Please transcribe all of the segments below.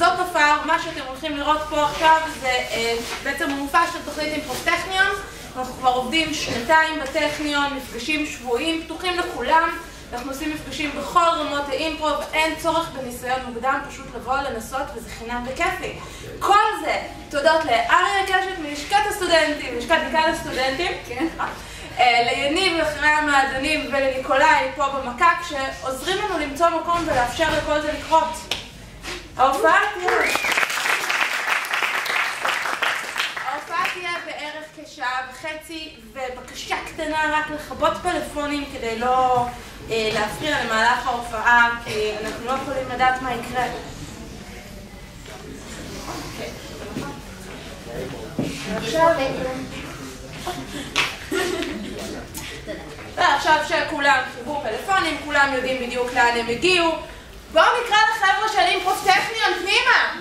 זאת תופעה, מה שאתם הולכים לראות פה עכשיו זה בעצם מופע של תוכנית אימפרוב-טכניון. אנחנו כבר עובדים 2 בטכניון, מפגשים שבועיים, פתוחים לכולם. אנחנו עושים מפגשים בכל רמות האימפרוב, אין צורך בניסיון מוקדם, פשוט לבוא לנסות וזה חינם וכיפי. כל זה תודות לאריה קשת מלשכת הסטודנטים, לשכת דיקן הסטודנטים, ליניב ואחרי המעדנים ולניקולאי פה במקק שעוזרים לנו למצוא מקום ולאפשר לכל זה לקרות. ההופעה תהיה בערך כשעה וחצי, ובקשה קטנה רק לכבות פלאפונים כדי לא להפריע למהלך ההופעה, כי אנחנו לא יכולים לדעת מה יקרה. עכשיו שכולם חיברו פלאפונים, כולם יודעים בדיוק לאן הם הגיעו. בואו נקרא לחבר'ה של אימפרוב-טכניון פנימה!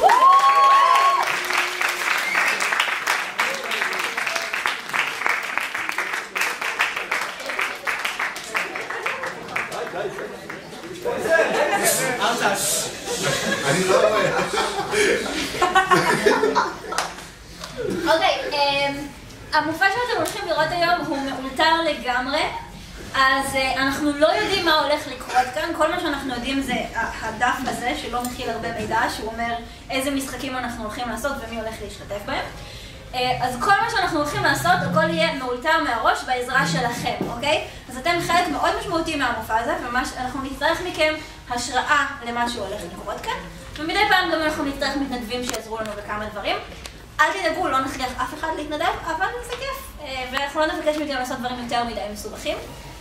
אני לא רואה. אוקיי, המופע שאתם הולכים לראות היום הוא מאולתר לגמרי, אז אנחנו לא יודעים מה הולך לקרות כאן. כל מה שאנחנו יודעים זה הדף הזה שלא מכיל הרבה מידע, שהוא אומר איזה משחקים אנחנו הולכים לעשות ומי הולך להשתתף בהם. אז כל מה שאנחנו הולכים לעשות, הכל יהיה מאולתר מהראש בעזרה שלכם, אוקיי? אז אתם חלק מאוד משמעותי מהמופע הזה, ואנחנו נצטרך מכם השראה למה שהולך לקרות כאן, ומדי פעם גם אנחנו נצטרך מתנדבים שיעזרו לנו בכמה דברים. אל תדאגו, לא נכריח אף אחד להתנדב, אבל זה כיף, ואנחנו לא נבקש מכם לעשות דברים יותר מדי מסובכים.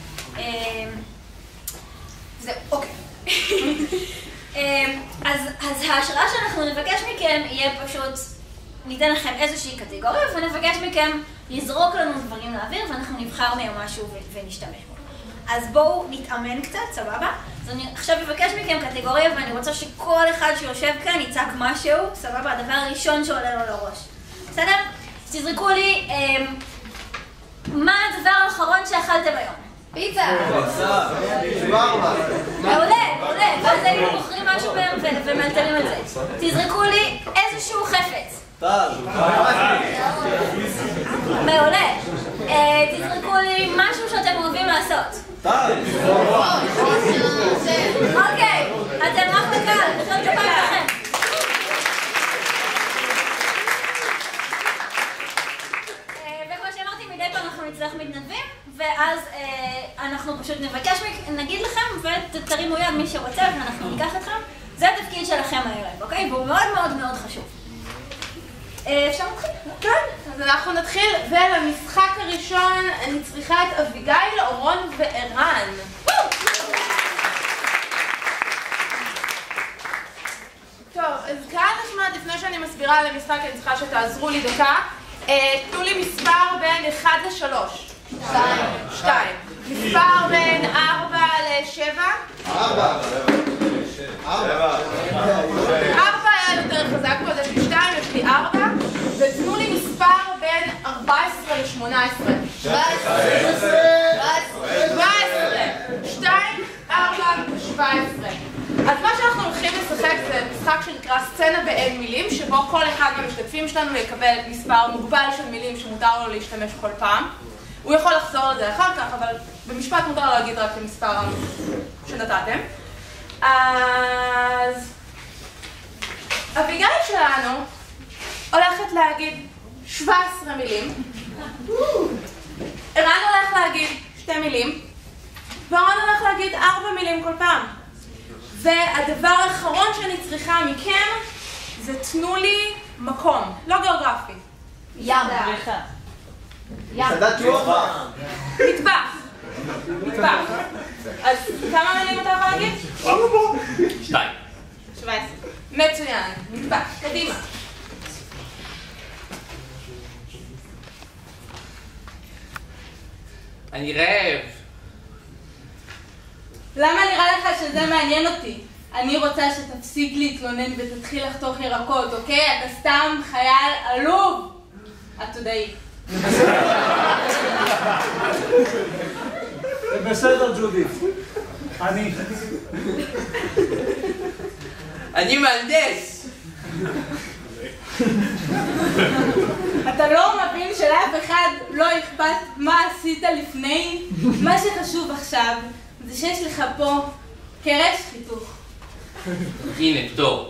זהו, אוקיי. אז ההשראה שאנחנו נבקש מכם יהיה פשוט, ניתן לכם איזושהי קטגוריה ונבקש מכם לזרוק לנו דברים לאוויר ואנחנו נבחר מהם משהו ונשתמש בו. אז בואו נתאמן קצת, סבבה? אז אני עכשיו אבקש מכם קטגוריה ואני רוצה שכל אחד שיושב כאן יצעק משהו, סבבה? הדבר הראשון שעולה לו לראש. בסדר? תזרקו לי מה הדבר האחרון שאכלתם היום? פיצה! מעולה, מעולה, ואז היינו בוחרים משהו בהם ומאלתרים את זה. תזרקו לי איזשהו חפץ. מעולה. תזרקו לי משהו שאתם אוהבים לעשות. אוקיי, אתם רק בקהל, נשאר את הפעם לכם. וכמו שאמרתי, מדי פעם אנחנו נצטרך מתנדבים, ואז אנחנו פשוט נגיד לכם ותרימו יד מי שרוצה ואנחנו ניקח אתכם. זה התפקיד שלכם הערב, אוקיי? והוא מאוד מאוד מאוד חשוב. אפשר להתחיל? כן, אז אנחנו נתחיל, ולמשחק הראשון אני צריכה את אביגיל, אורון וערן. טוב, אז כאן נחמד, לפני שאני מסבירה על המשחק, אני צריכה שתעזרו לי דקה. תנו לי מספר בין 1 ל-3. 2. מספר בין 4 ל-7. 4 היה יותר חזק פה, אז יש לי 2, יש לי 4. ותנו לי מספר בין 14 ל-18. 17. 2, 4, 17. אז מה שאנחנו הולכים לשחק זה משחק שנקרא סצנה באין מילים, שבו כל אחד מהמשתתפים שלנו יקבל מספר מוגבל של מילים שמותר לו להשתמש כל פעם. הוא יכול לחזור לזה אחר כך, אבל במשפט מותר להגיד רק את המספר שנתתם. אז אביגיל שלנו הולכת להגיד 17 מילים. ערן הולך להגיד 2 מילים. ואורון הולך להגיד 4 מילים כל פעם. והדבר האחרון שאני צריכה מכם זה תנו לי מקום, לא גיאוגרפי. ים. מסעדת יובה. מטבח. אז כמה מילים אתה יכול להגיד? 2. 17. מצוין. מטבח. קדימה. אני רעב. למה נראה לך שזה מעניין אותי? אני רוצה שתפסיק להתלונן ותתחיל לחתוך ירקות, אוקיי? אתה סתם חייל עלוב. עתודאי. זה בסדר, ג'ודית. אני מהנדס. אתה לא מבין שלאף אחד לא אכפת מה עשית לפני? מה שחשוב עכשיו זה שיש לך פה קרש חיתוך. הנה, פטור.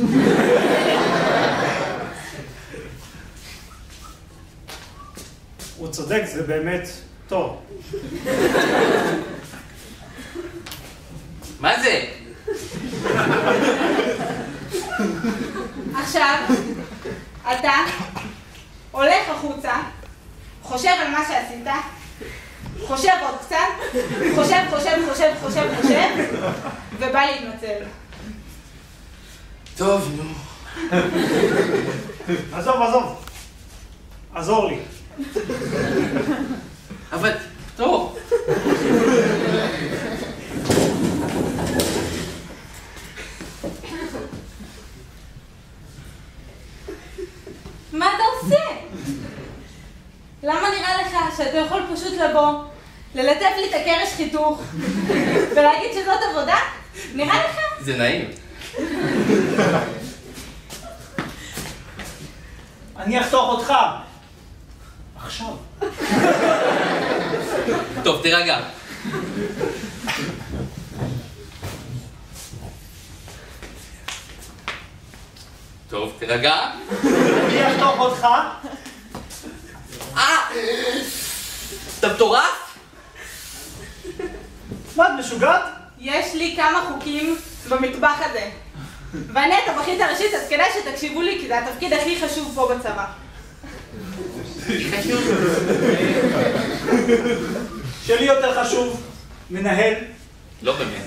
הוא צודק, זה באמת טוב. מה זה? עכשיו, אתה הולך החוצה, חושב על מה שעשית, חושב עוד קצת, חושב, ובא להתנצל. טוב, נו. עזוב. עזור לי. אבל, טוב. מה אתה עושה? למה נראה לך שאתה יכול פשוט לבוא, ללטף לי את הקרש חיתוך, ולהגיד שזאת עבודה? נראה לך? זה נעים. אני אחתוך אותך. עכשיו. טוב, תירגע. טוב, תירגע. אני אחתוך אותך. אתה מטורף? מה, את משוגעת? יש לי כמה חוקים במטבח הזה. ואני הטבחית הראשית, אז כדאי שתקשיבו לי, כי זה התפקיד הכי חשוב פה בצבא. שלי יותר חשוב, מנהל. לא באמת.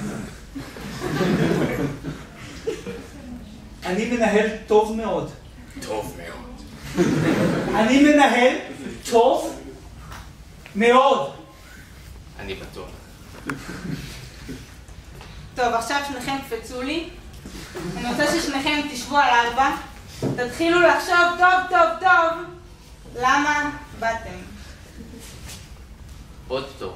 אני מנהל טוב מאוד. טוב מאוד. אני מנהל טוב מאוד. אני בטוח. טוב, עכשיו שניכם קפצו לי. אני רוצה ששניכם תשבו על 4. תתחילו לחשוב טוב למה באתם. עוד טוב.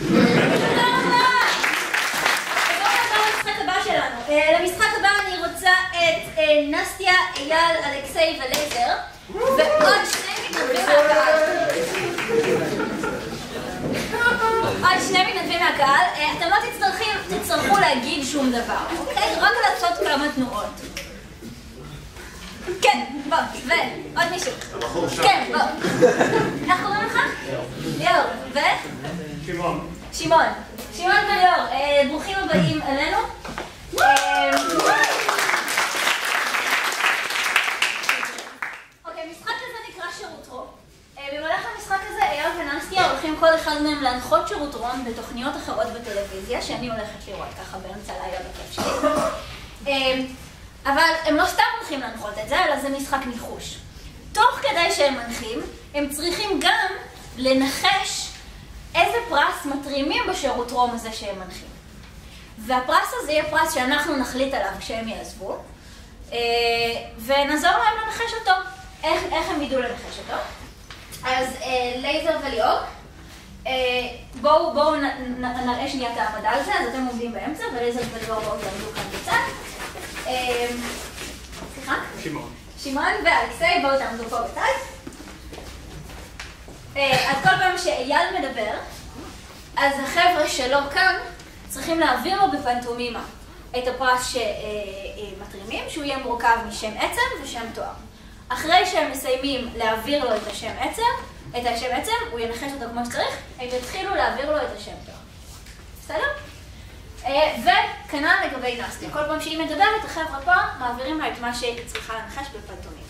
למשחק הבא שלנו. למשחק הבא אני רוצה את נסטיה, אייל, אלכסי ולייזר, ועוד 2 מתנדבים מהקהל. עוד 2 מתנדבים מהקהל. אתם לא תצטרכו להגיד שום דבר, אוקיי? רק לעשות כמה תנועות. כן, בוא, ועוד מישהו. כן, בוא. איך קוראים לך? ליאור. ו? שמעון. שמעון וליאור, ברוכים הבאים אלינו. אוקיי, משחק הזה נקרא שירות רום. במהלך המשחק הזה אייל ונסטיה הולכים כל אחד מהם להנחות שירות רום בתוכניות אחרות בטלוויזיה, שאני הולכת לראות ככה באמצע לילה בכיף שלי. אבל הם לא סתם הולכים להנחות את זה, אלא זה משחק ניחוש. תוך כדי שהם מנחים, הם צריכים גם לנחש איזה פרס מתרימים בשירות רום הזה שהם מנחים. והפרס הזה יהיה פרס שאנחנו נחליט עליו כשהם יעזבו, ונעזור להם לנחש אותו. איך הם ידעו לנחש אותו? אז לייזר וליאור, בואו נראה שנייה את העמדה על זה, אז אתם עומדים באמצע, ולייזר וליאור בואו תעמדו כאן בצד. סליחה? שמעון ואלכסי, בואו תעמדו פה בצד. אז כל פעם שאייל מדבר, אז החבר'ה שלו כאן צריכים להעביר לו בפנטומימה את הפרס שמתרימים, שהוא יהיה מורכב משם עצם ושם תואר. אחרי שהם מסיימים להעביר לו את השם עצם, הוא ינחש אותו כמו שצריך, הם יתחילו להעביר לו את השם תואר. בסדר? וכנ"ל לגבי נסטיה. כל פעם שהיא מדברת, החבר'ה פה מעבירים לה את מה שהיא צריכה לנחש בפנטומימה.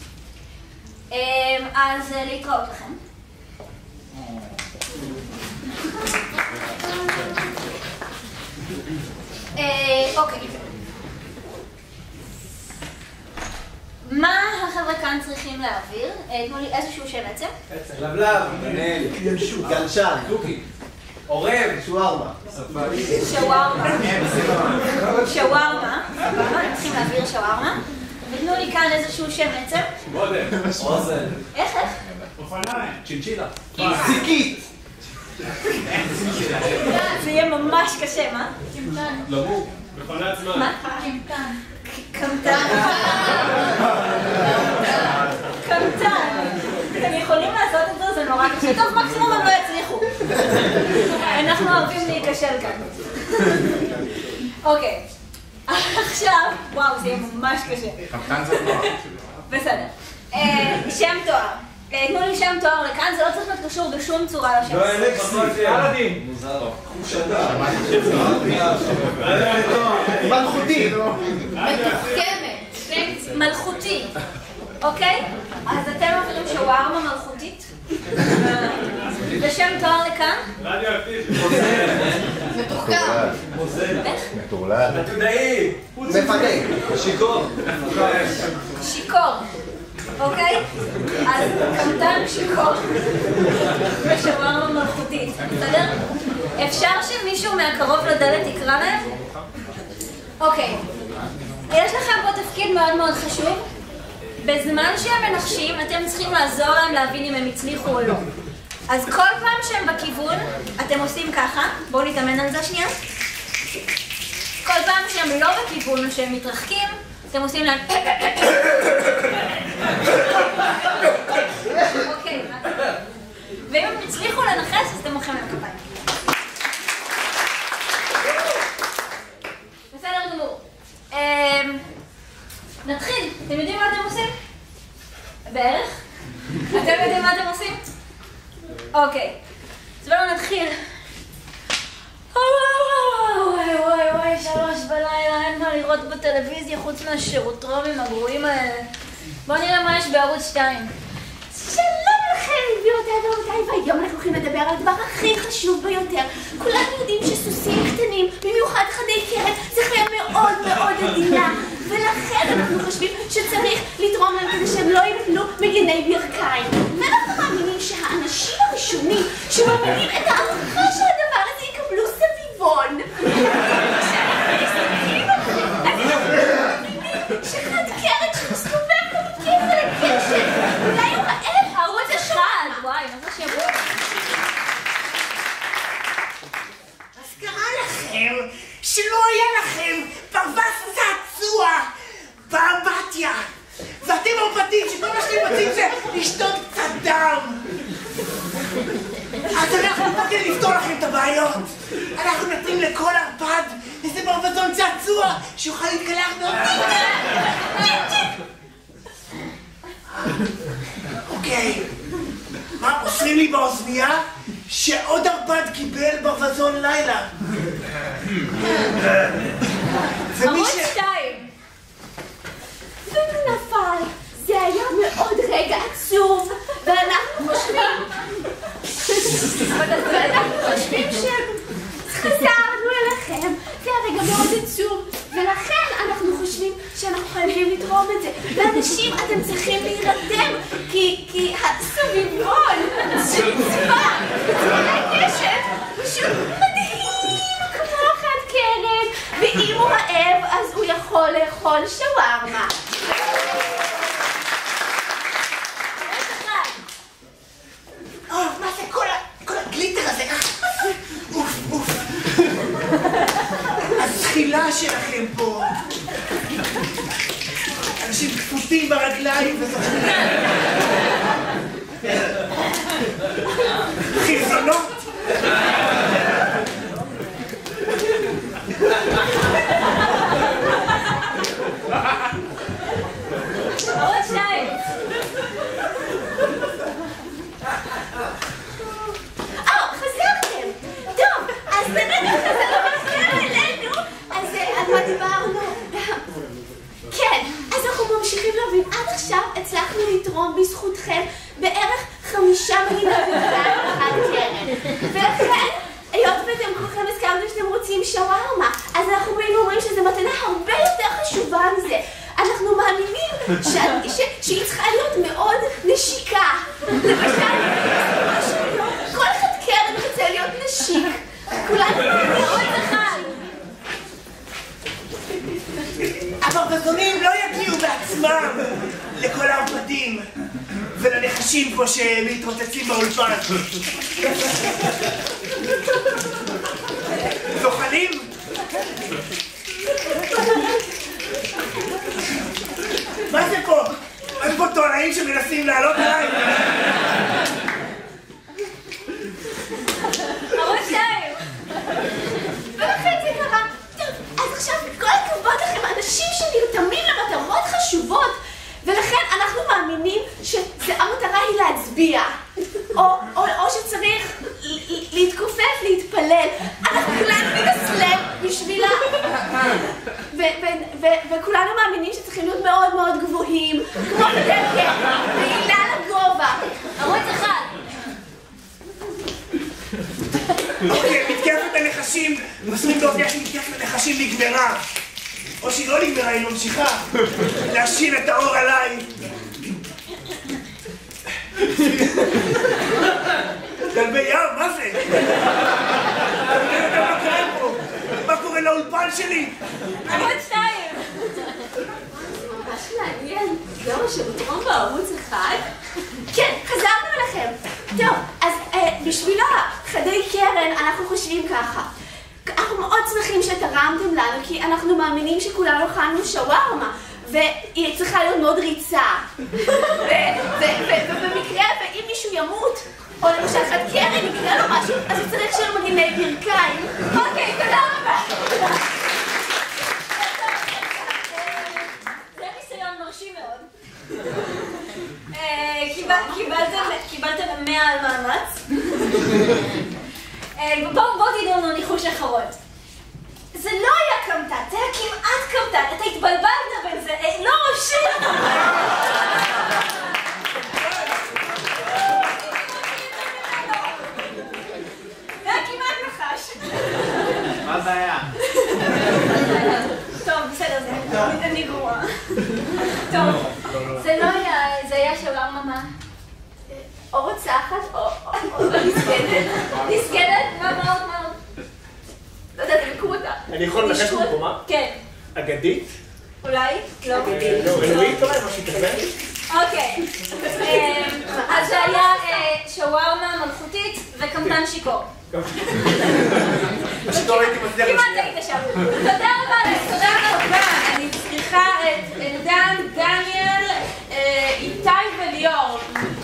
אז להתראות לכם. אוקיי. מה החבר'ה כאן צריכים להעביר? תנו לי איזשהו שם עצם. לבלב, מנהל, גלשן, דוקי, עורב, שווארמה. שווארמה. הם צריכים להעביר שווארמה. ותנו לי כאן איזשהו שם עצם. אוזן. איך? אופניים. צ'ינצ'ילה. זיקית. זה יהיה ממש קשה, מה? למור. מכונת זמן. מה? קמטן. טוב, מקסימום הם לא יצליחו. אנחנו אוהבים להיכשל כאן. אוקיי. עכשיו, וואו, זה יהיה ממש קשה. קפטן זה נורא. בסדר. שם תואר. תנו לי שם תואר לכאן, זה לא צריך להיות קשור בשום צורה לשם. לא, אין אלאדין. מוזר. מלכותי. מתוחכמת. מלכותי. אוקיי? אז אתם אומרים שווארמה מלכותית? ושם תואר לכאן? מתוחכם. מטורלל. עתודאי. מפנק. שיכור. שיכור. אוקיי? אז קמטן שיכור. ושווארמה מלכותית. בסדר? אפשר שמישהו מהקרוב לדלת יקרא להם? אוקיי. יש לכם פה תפקיד מאוד מאוד חשוב. בזמן שהם מנחשים, אתם צריכים לעזור להם להבין אם הם הצליחו או לא. אז כל פעם שהם בכיוון, אתם עושים ככה. בואו נתאמן על זה שנייה. כל פעם שהם לא בכיוון, שהם מתרחקים, אתם עושים להם... אוקיי. ואם הם הצליחו לנחש, אז אתם מוחאים להם כפיים. בסדר גמור. נתחיל. אתם יודעים מה אתם עושים? בערך? אתם יודעים מה אתם עושים? אוקיי. אז בואו נתחיל. וואי וואי וואי, 3 בלילה, אין מה לראות בטלוויזיה חוץ מהשירוטרומים הגרועים האלה. בואו נראה מה יש בערוץ 2. שלום לכם, גבירותיי ורבותיי, והיום אנחנו הולכים לדבר על הדבר הכי חשוב ביותר. כולנו יודעים שסוסים קטנים, במיוחד חדי קרן, זה חיה מאוד מאוד עדינה, ולכן אנחנו חושבים שצריך לתרום להם כדי שהם לא ייפלו מגיני ברכיים. ואנחנו מאמינים שהאנשים הראשונים שמאמינים את הערכה של הדבר הזה יקבלו סביבון. שחד קרן שמסתובב במקיף על הקשת, אולי הוא רעב, ערוץ 1! וואי, מה זה שבוע? אז קרה לכם שלא היה לכם פרווס צעצוע באמבטיה, ואתם עובדים שכל מה שאתם רוצים זה לשתות קצת דם. אז אנחנו פה כדי לפתור לכם את הבעיות. אנחנו נותנים לכל ערפד איזה ברווזון צעצוע שיוכל להתקלח אוקיי, מה, עושים לי באוזנייה שעוד ערפד קיבל ברווזון לילה. ערוץ 2! ונפל. זה היה מאוד רגע עצוב, ואנחנו חושבים שחזרנו אליכם. זה הרגע מאוד עצוב, ולכן אנחנו חושבים שאנחנו חייבים לתרום את זה. ואנשים, אתם צריכים להירתם, כי הסביבון של צבא, הקשת, פשוט מדהים כמו חד קרן, ואם הוא רעב, אז הוא יכול לאכול שווארמה. מה זה כל הגליטר הזה? אוף, אוף. הזחילה שלכם פה. אנשים כפותים ברגליים וזוכרים. חרזונות. ערוץ 2! חזרתם! טוב, אז באמת חזרתם אלינו, אז על מה דיברנו? כן, אז אנחנו ממשיכים להבין. עד עכשיו הצלחנו לתרום בזכותכם בערך 5 מגיני ברכיים חד קרן. ולכן, היות ואתם כולכם הזכרתם שאתם רוצים שווארמה, אז אנחנו באים ואומרים שזו מתנה הרבה יותר חשובה מזה. אנחנו מאמינים שהיא צריכה להיות מאוד נשיקה. למשל, כל אחד קרן רוצה להיות נשיק. כולנו מאוד אחד. הברווזונים לא יגיעו בעצמם לכל הערפדים ולנחשים פה שמתרוצצים באולפן. זוחלים? מה זה פה? מה זה פה תולעים שמנסים לעלות עליי? חשובות, ולכן אנחנו מאמינים שהמטרה היא להצביע, או שצריך להתכופף, להתפלל. אנחנו כולנו נתאסלם בשבילה, וכולנו מאמינים שצריכים להיות מאוד מאוד גבוהים, כמו בדרך פעילה לגובה. ערוץ אחד. אוקיי, מתקפת הנחשים, מסרים להודיע שמתקפת הנחשים נגמרה. או שהיא לא נגמרה, היא ממשיכה. להשאיר את האור עליי. כלבי ים, מה זה? מה קורה לאולפן שלי? ערוץ 2. ממש מעניין. זהו, שבתרום בערוץ אחד? כן, חזרנו אליכם. טוב, אז בשביל החדי קרן אנחנו חושבים ככה. אנחנו מאוד שמחים שתרמתם לנו, כי אנחנו מאמינים שכולנו אכלנו שווארמה, והיא צריכה להיות מאוד ריצה. ובמקרה, ואם מישהו ימות, או למשל חד קרן יקרה לו משהו, אז הוא צריך שיהיה מגיני ברכיים. אוקיי, תודה רבה. זה ניסיון מרשים מאוד. קיבלתם 100 על מאמץ. בואו תדעו לנו ניחוש אחרון. זה לא היה קמטן, זה היה כמעט קמטן. אתה התבלבלת בין זה, לא שיר. זה היה כמעט נחש. מה זה היה? טוב, בסדר, אני גרועה. טוב, זה לא היה, זה היה שווארמה מה? או רוצחת, או נסגדת. נסגדת? מה עוד? לא יודעת, תבקו אותה. אני יכול לנחש במקומה? כן. אגדית? אולי? לא. אלוהית אולי, משהו כזה? אוקיי. אז זה היה שווארמה מלכותית וקמטן שיכור. כמעט היית שם. תודה רבה לך. תודה רבה. אני צריכה את אלדן, דניאל, איתי וליאור.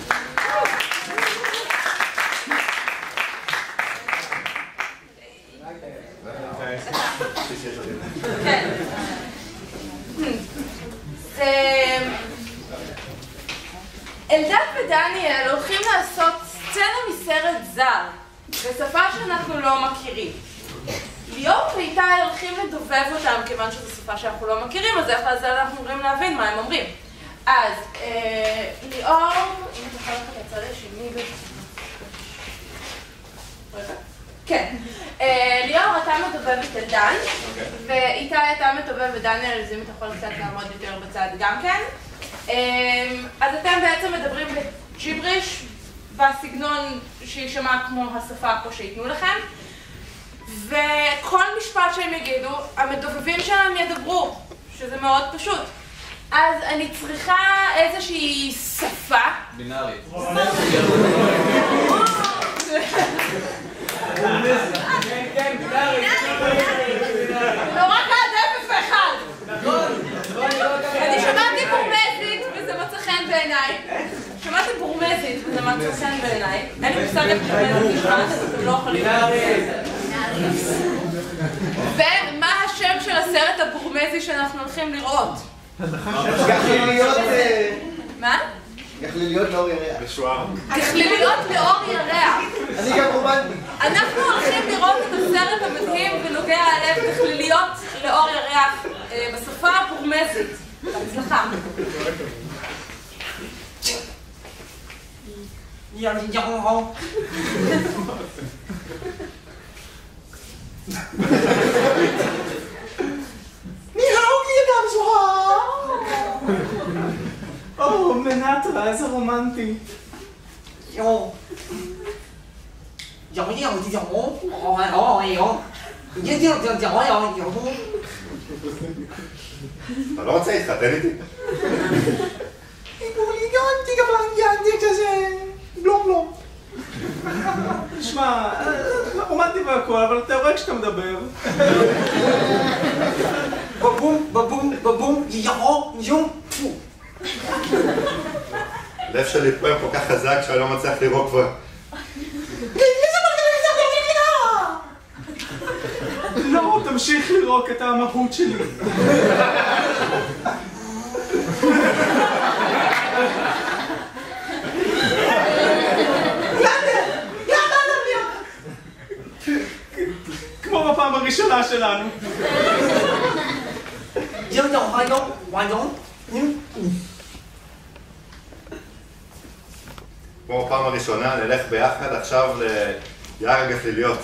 כן. אלדן ודניאל הולכים לעשות סצנה מסרט זר בשפה שאנחנו לא מכירים. ליאור ואיתי הולכים לדובב אותם כיוון שזו שפה שאנחנו לא מכירים, אז איך לזה אנחנו יכולים להבין מה הם אומרים. אז ליאור, אם אתה יכול ללכת לצד השני רגע. כן. ליאור, אתה מדובב את אלדן, ואיתי אתה מדובב ודניאל, אז אם אתה יכול קצת לעמוד יותר בצד גם כן. אז אתם בעצם מדברים בג'יבריש, בסגנון שישמע כמו השפה פה שיתנו לכם, וכל משפט שהם יגידו, המדובבים שלהם ידברו, שזה מאוד פשוט. אז אני צריכה איזושהי שפה. בינארית. כן, בינארית. נורא קל, זה 0 ו-1. אני שמעתי בורמזית וזה מצא חן בעיניי. שמעתי בורמזית וזה מצא חן בעיניי. אין לי מושג איך בורמזית נשמעת, אז אתם לא יכולים לדעת. ומה השם של הסרט הבורמזי שאנחנו הולכים לראות? מה? גחליליות לאור ירח. משוער. גחליליות לאור ירח. אני גם רומנטי. אנחנו הולכים לראות את הסרט המדהים ונוגע הלב, גחליליות לאור ירח בשפה הבורמזית. בהצלחה. או, מנטרה, איזה רומנטי. אתה לא רוצה להתחתן איתי? תשמע, רומנטי והכל, אבל אתה רואה כשאתה מדבר. הלב שלי פועם כל כך חזק שאני לא מצליח לראות כבר. לא, תמשיך לראות את המהות שלי. כמו בפעם הראשונה שלנו. כמו בפעם הראשונה, נלך ביחד עכשיו ליער הגחליליות.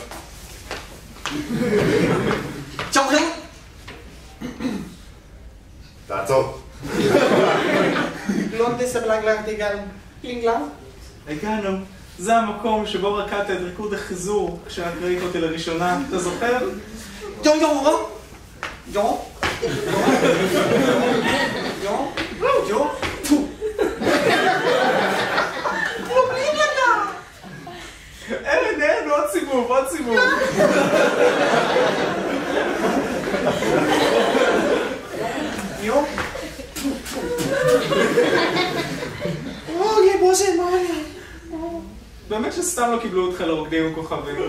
תעצור. הגענו. זה המקום שבו רקדת את ריקוד החיזור כשאת ראית אותי לראשונה. אתה זוכר? אין, עוד סיבוב, עוד סיבוב. באמת שסתם לא קיבלו אותך לרוקדים עם כוכבים.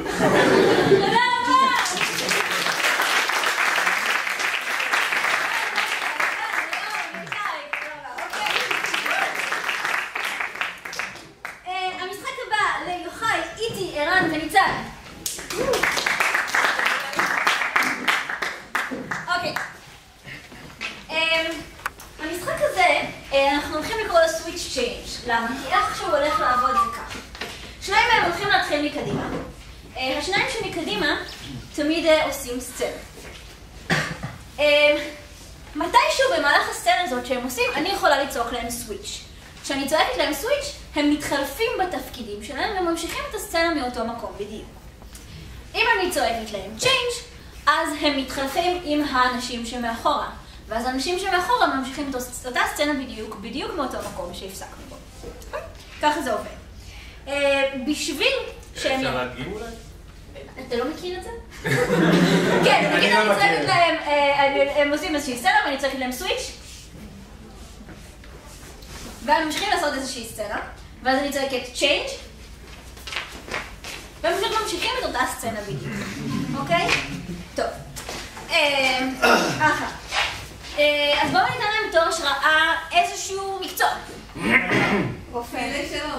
המשחק הבא ליוחאי, איתי, ערן וניצן. אוקיי. המשחק הזה, אנחנו הולכים לקרוא לו סוויץ' צ'יינג'. למה? כי איך שהוא הולך לעבוד זה כך. שניים מהם הולכים להתחיל מקדימה. השניים שמקדימה תמיד עושים סצנה. מתישהו במהלך הסצנה הזאת שהם עושים, אני יכולה לצעוק להם סוויץ'. כשאני צועקת להם סוויץ', הם מתחלפים בתפקידים שלהם וממשיכים את הסצנה מאותו מקום בדיוק. אם אני צועקת להם צ'יינג', אז הם מתחלפים עם האנשים שמאחורה. ואז האנשים שמאחורה ממשיכים את אותה סצנה בדיוק מאותו מקום שהפסקנו בו. ככה זה עובד. בשביל שהם... אפשר להדגים אולי? אתה לא מכיר את זה? כן, נגיד אני צועקת להם, הם עושים איזושהי סצנה ואני צועקת להם סוויץ' והם ממשיכים לעשות איזושהי סצנה ואז אני צועקת צ'יינג' והם פשוט ממשיכים את אותה סצנה בדיוק, אוקיי? טוב. ככה. אז בואו ניתן להם בתור השראה איזשהו מקצוע. פעילי שלום.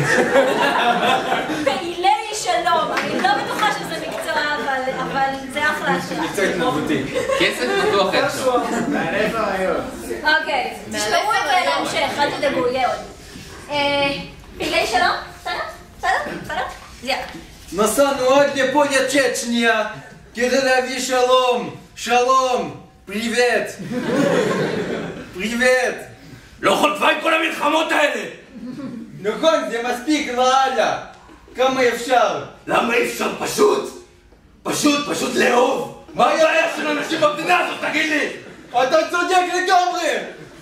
פעילי שלום. אני לא בטוחה שזה מקצוע, אבל זה אחלה השראה. מקצוע התנדבותי. כסף בטוח איכשהו. אוקיי, תשמעו את זה להמשך, אל תדאגו, יהיה עוד. פעילי שלום? בסדר? יאללה. נסענו עד לפוניה צ'צ'ניה כדי להביא שלום. שלום. פריבט. פריבט. לא חוטפה עם כל המלחמות האלה! נכון, זה מספיק, לאללה. כמה אפשר? למה אי אפשר פשוט לאהוב? מה הבעיה של אנשים במדינה הזאת, תגיד לי? אתה צודק לגמרי!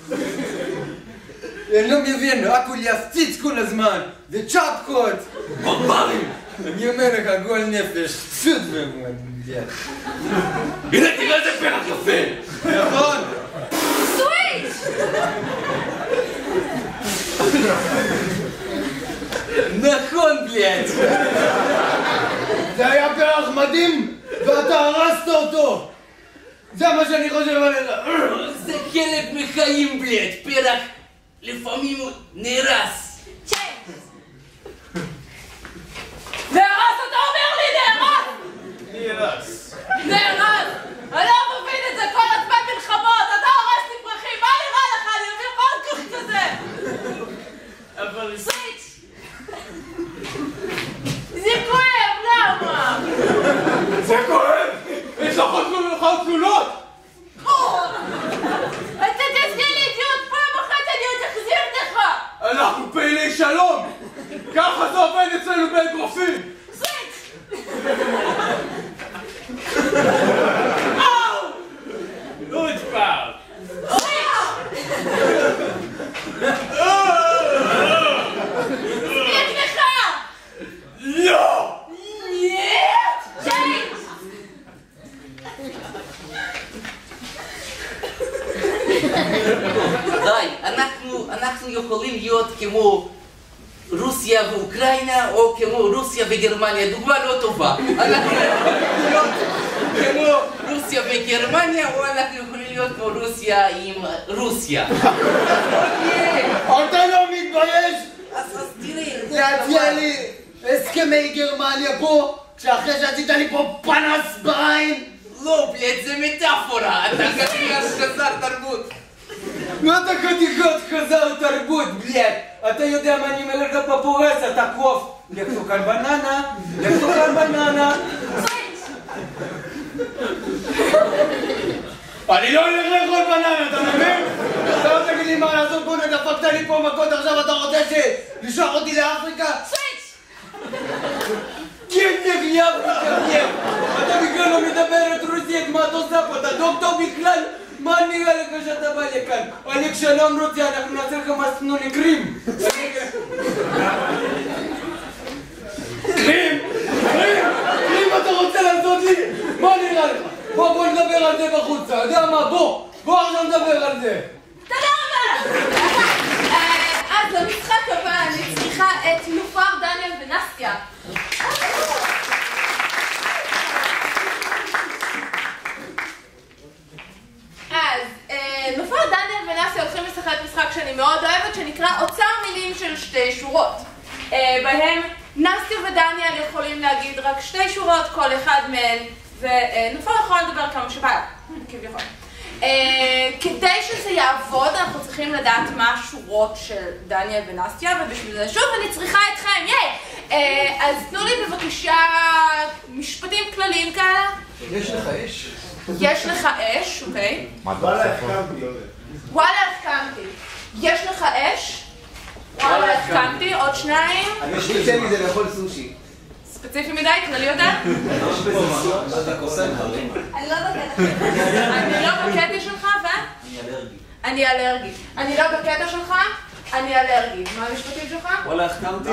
אני לא מבין, הכל להפציץ כל הזמן, זה צ'אפקות! ברברים! אני אומר לך, גול נפש, פשוט ומוד. הנה תראה איזה פרח יפה! נכון! סוויץ'! נכון, בלייט! זה היה פרח מדהים, ואתה הרסת אותו! זה מה שאני חושב עליך! זה חלק מחיים, בלייט, פרח לפעמים הוא נהרס. נהרס, אתה אומר לי נהרס! נהרס. נהרס! אני לא מבין את זה, כל הזמן מלחמות, אתה הורס לי פרחים, מה נראה לך? אני אביא לך עוד כוס כזה! אבל... סוויץ'! זה כואב, למה? זה כואב! יש לך עוד תלונות! אתה תעשה לי אידיוט פעם אחת, אני עוד אחזיר לך! אנחנו פעילי שלום! ככה זה עובד אצלנו באגרופים! סוויץ'! עוד פעם! ספיק לך! לא! צ'יינג'! די, אנחנו יכולים להיות כמו רוסיה ואוקראינה או כמו רוסיה וגרמניה, דוגמה לא טובה. אנחנו יכולים להיות כמו רוסיה וגרמניה או אנחנו יכולים להיות כמו רוסיה עם רוסיה. אתה לא מתבייש אז תראי, להציע לי הסכמי גרמניה פה, שאחרי שעשית לי פה פנס בעין? לא, בלט, זה מטאפורה, אתה כנראה חזר תרבות. אתה כתיגות חזר תרבות, בלט. אתה יודע מה אני אומר לך פפורס, אתה קוף. לכתו כאן בננה, לכתו כאן בננה. אני לא הולך לאכול בננה, אתה מבין? אתה לא תגיד לי מה לעשות, בוא נדפקת לי פה מכות, עכשיו אתה רוצה לשלוח אותי לאפריקה? סוויץ'! כן, נגני אפריקה, כן. אתה בכלל לא מדבר את רוסית, מה אתה עושה פה? אתה דוקטור בכלל? מה נראה לך שאתה בא לכאן? אני כשלום רוצה, אנחנו נעשה לך מסנון קרים. קרים? קרים אתה רוצה לעשות לי? מה נראה לך? בוא נדבר על זה בחוץ, אתה יודע מה? בוא עכשיו נדבר על זה. תודה רבה! אז למשחק הבא אני צריכה את נופר, דניאל ונסטיה. אז נופר, דניאל ונסטיה הולכים לשחק משחק שאני מאוד אוהבת, שנקרא אוצר מילים של 2 שורות. בהם נסטיה ודניאל יכולים להגיד רק 2 שורות, כל אחד מהן, ונופר יכול לדבר כמה שבא לה, כביכול. כדי שזה יעבוד אנחנו צריכים לדעת מה השורות של דניאל ונסטיה, ובשביל זה שוב אני צריכה אתכם, ייי! אז תנו לי בבקשה משפטים כלליים כאלה. יש לך אש? יש לך אש, אוקיי. וואלה, החכמתי. וואלה, החכמתי. יש לך אש? וואלה, החכמתי. עוד 2. אני שתיתן לי זה לאכול סושי. ספציפי מדי, כללי יותר? אתה קוסם? אני לא בקטע. אני לא בקטע שלך, ו? אני אלרגי. אני לא בקטע שלך, אני אלרגי. מה המשפטים שלך? וואלה, החכמתי.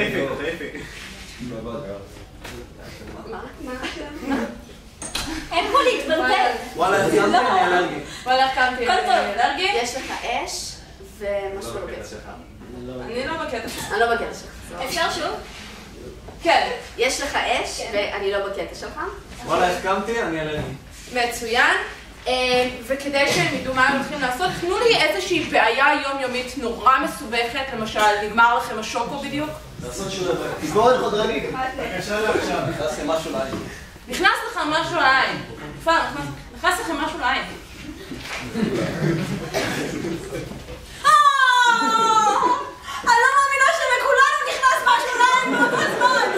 אין פה להתבלבל. וואלה, החכמתי, אני אלרגי. וואלה, החכמתי, אני אלרגי. יש לך אש ומשהו לא בקטע שלך. אני לא בקטע שלך. אני לא בקטע שלך. אפשר שוב? כן. יש לך אש ואני לא בקטע שלך. וואלה, החכמתי, אני אלרגי. מצוין. וכדי שהם ידעו מה הם הולכים לעשות, תנו לי איזושהי בעיה יומיומית נורא מסובכת, למשל, נגמר לכם השוקו בדיוק? לעשות שום דבר. תסבורת חודרנית. בבקשה לעכשיו. נכנס משהו לעין. נכנס לך משהו לעין. נכנס לכם משהו לעין. אני לא מאמינה שלכולנו נכנס משהו לעין באותו זמן.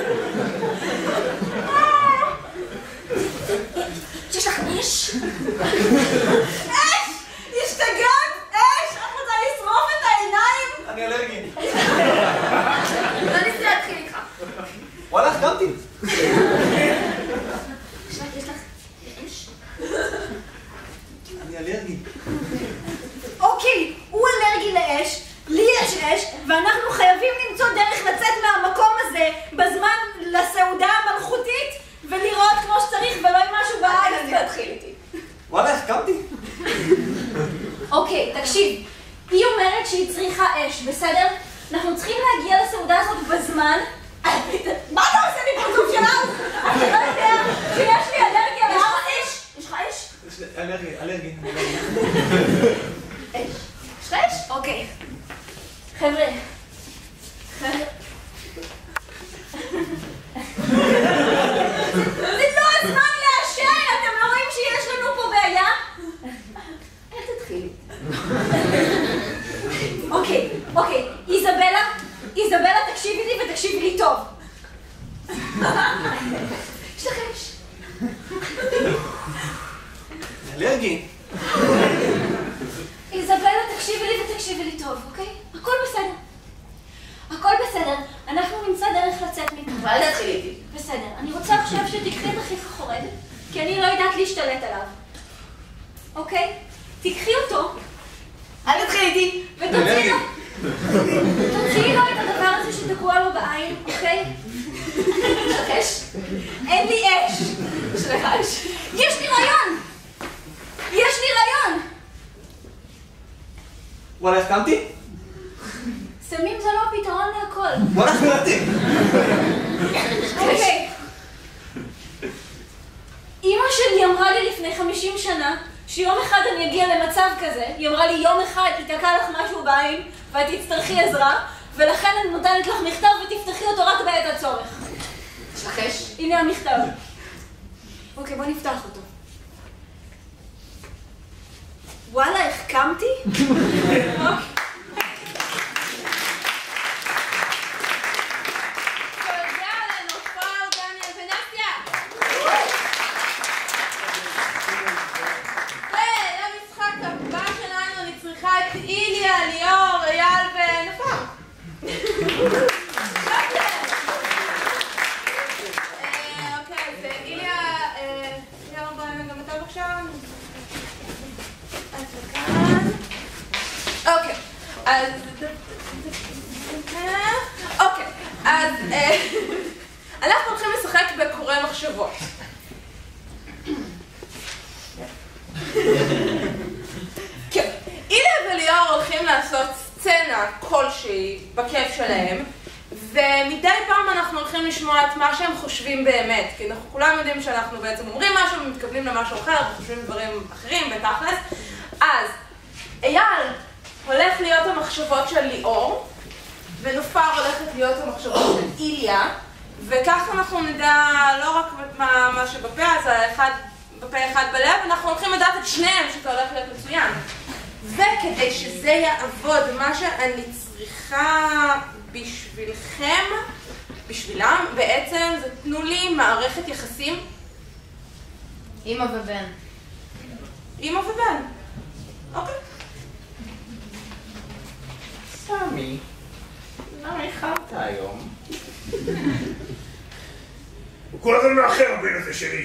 יש לך אש? אש! השתגעת? אש! את רוצה לשרוף את העיניים? אני אלרגי. לא ניסי להתחיל איתך. וואלה, החכמתי. יש לך אש? אני אלרגי. אוקיי, הוא אלרגי לאש, לי יש אש, ואנחנו חייבים למצוא דרך לצאת מהמקום הזה בזמן לסעודה המלכותית ולראות כמו שצריך ולא עם משהו בעין. אז תתחיל איתי. וואלה, החכמתי. אוקיי, תקשיב, היא אומרת שהיא צריכה אש, בסדר? אנחנו צריכים להגיע לסעודה הזאת בזמן. מה אתה עושה לי פרצוף שלנו? אתה לא יודע שיש לי אלרגיה להר אש? יש לך אש? אלרגי. אש. יש לך אש? אוקיי. חבר'ה. זה לא הזמן לעשן! אתם לא רואים שיש לנו פה בעיה? אל תתחילי. אוקיי. איזבלה, תקשיבי לי ותקשיבי לי טוב. יש לך אש? אלרגי. איזבלה, תקשיבי לי ותקשיבי לי טוב, אוקיי? הכל בסדר. אנחנו נמצא דרך לצאת מפה. אל תתחילי איתי. בסדר. אני רוצה עכשיו שתקחי את אחיך חורד, כי אני לא יודעת להשתלט עליו. אוקיי? תקחי אותו. אל תתחילי איתי. ותוציאי לו את הדבר הזה שתקוע לו בעין, אוקיי? יש לך אש? אין לי אש. יש לך אש? יש לי רעיון. וואלה, החכמתי? סמים זה לא הפתרון להכל. וואלה, החכמתי. אוקיי. אמא שלי אמרה לי לפני 50 שנה שיום אחד אני אגיע למצב כזה. היא אמרה לי, יום אחד ייתקע לך משהו בעין ואת תצטרכי עזרה, ולכן אני נותנת לך מכתב ותפתחי אותו רק בעת הצורך. שחש? הנה המכתב. אוקיי, בוא נפתח אותו. וואלה, החכמתי? איליה, ליאור, אייל ונפר. אוקיי, אז איליה, גם אתה בבקשה. אוקיי, אז אנחנו הולכים לשחק בקורא מחשבות. כן. איליה וליאור הולכים לעשות סצנה כלשהי בכיף שלהם, ומדי פעם אנחנו הולכים לשמוע את מה שהם חושבים באמת, כי אנחנו כולם יודעים שאנחנו בעצם אומרים משהו ומתכוונים למשהו אחר, וחושבים דברים אחרים בתכלס. אז אייל הולך להיות המחשבות של ליאור, ונופר הולכת להיות המחשבות של איליה, וכך אנחנו נדע לא רק מה שבפה, אז בפה אחד בלב, אנחנו הולכים לדעת את שניהם שאתה הולך להיות מצוין. וכדי שזה יעבוד, מה שאני צריכה בשבילכם, בשבילם, בעצם זה תנו לי מערכת יחסים. אמא ובן. אמא ובן. אוקיי. סמי, למה איחרת היום? הוא כל הזמן מאחר הבן הזה שלי.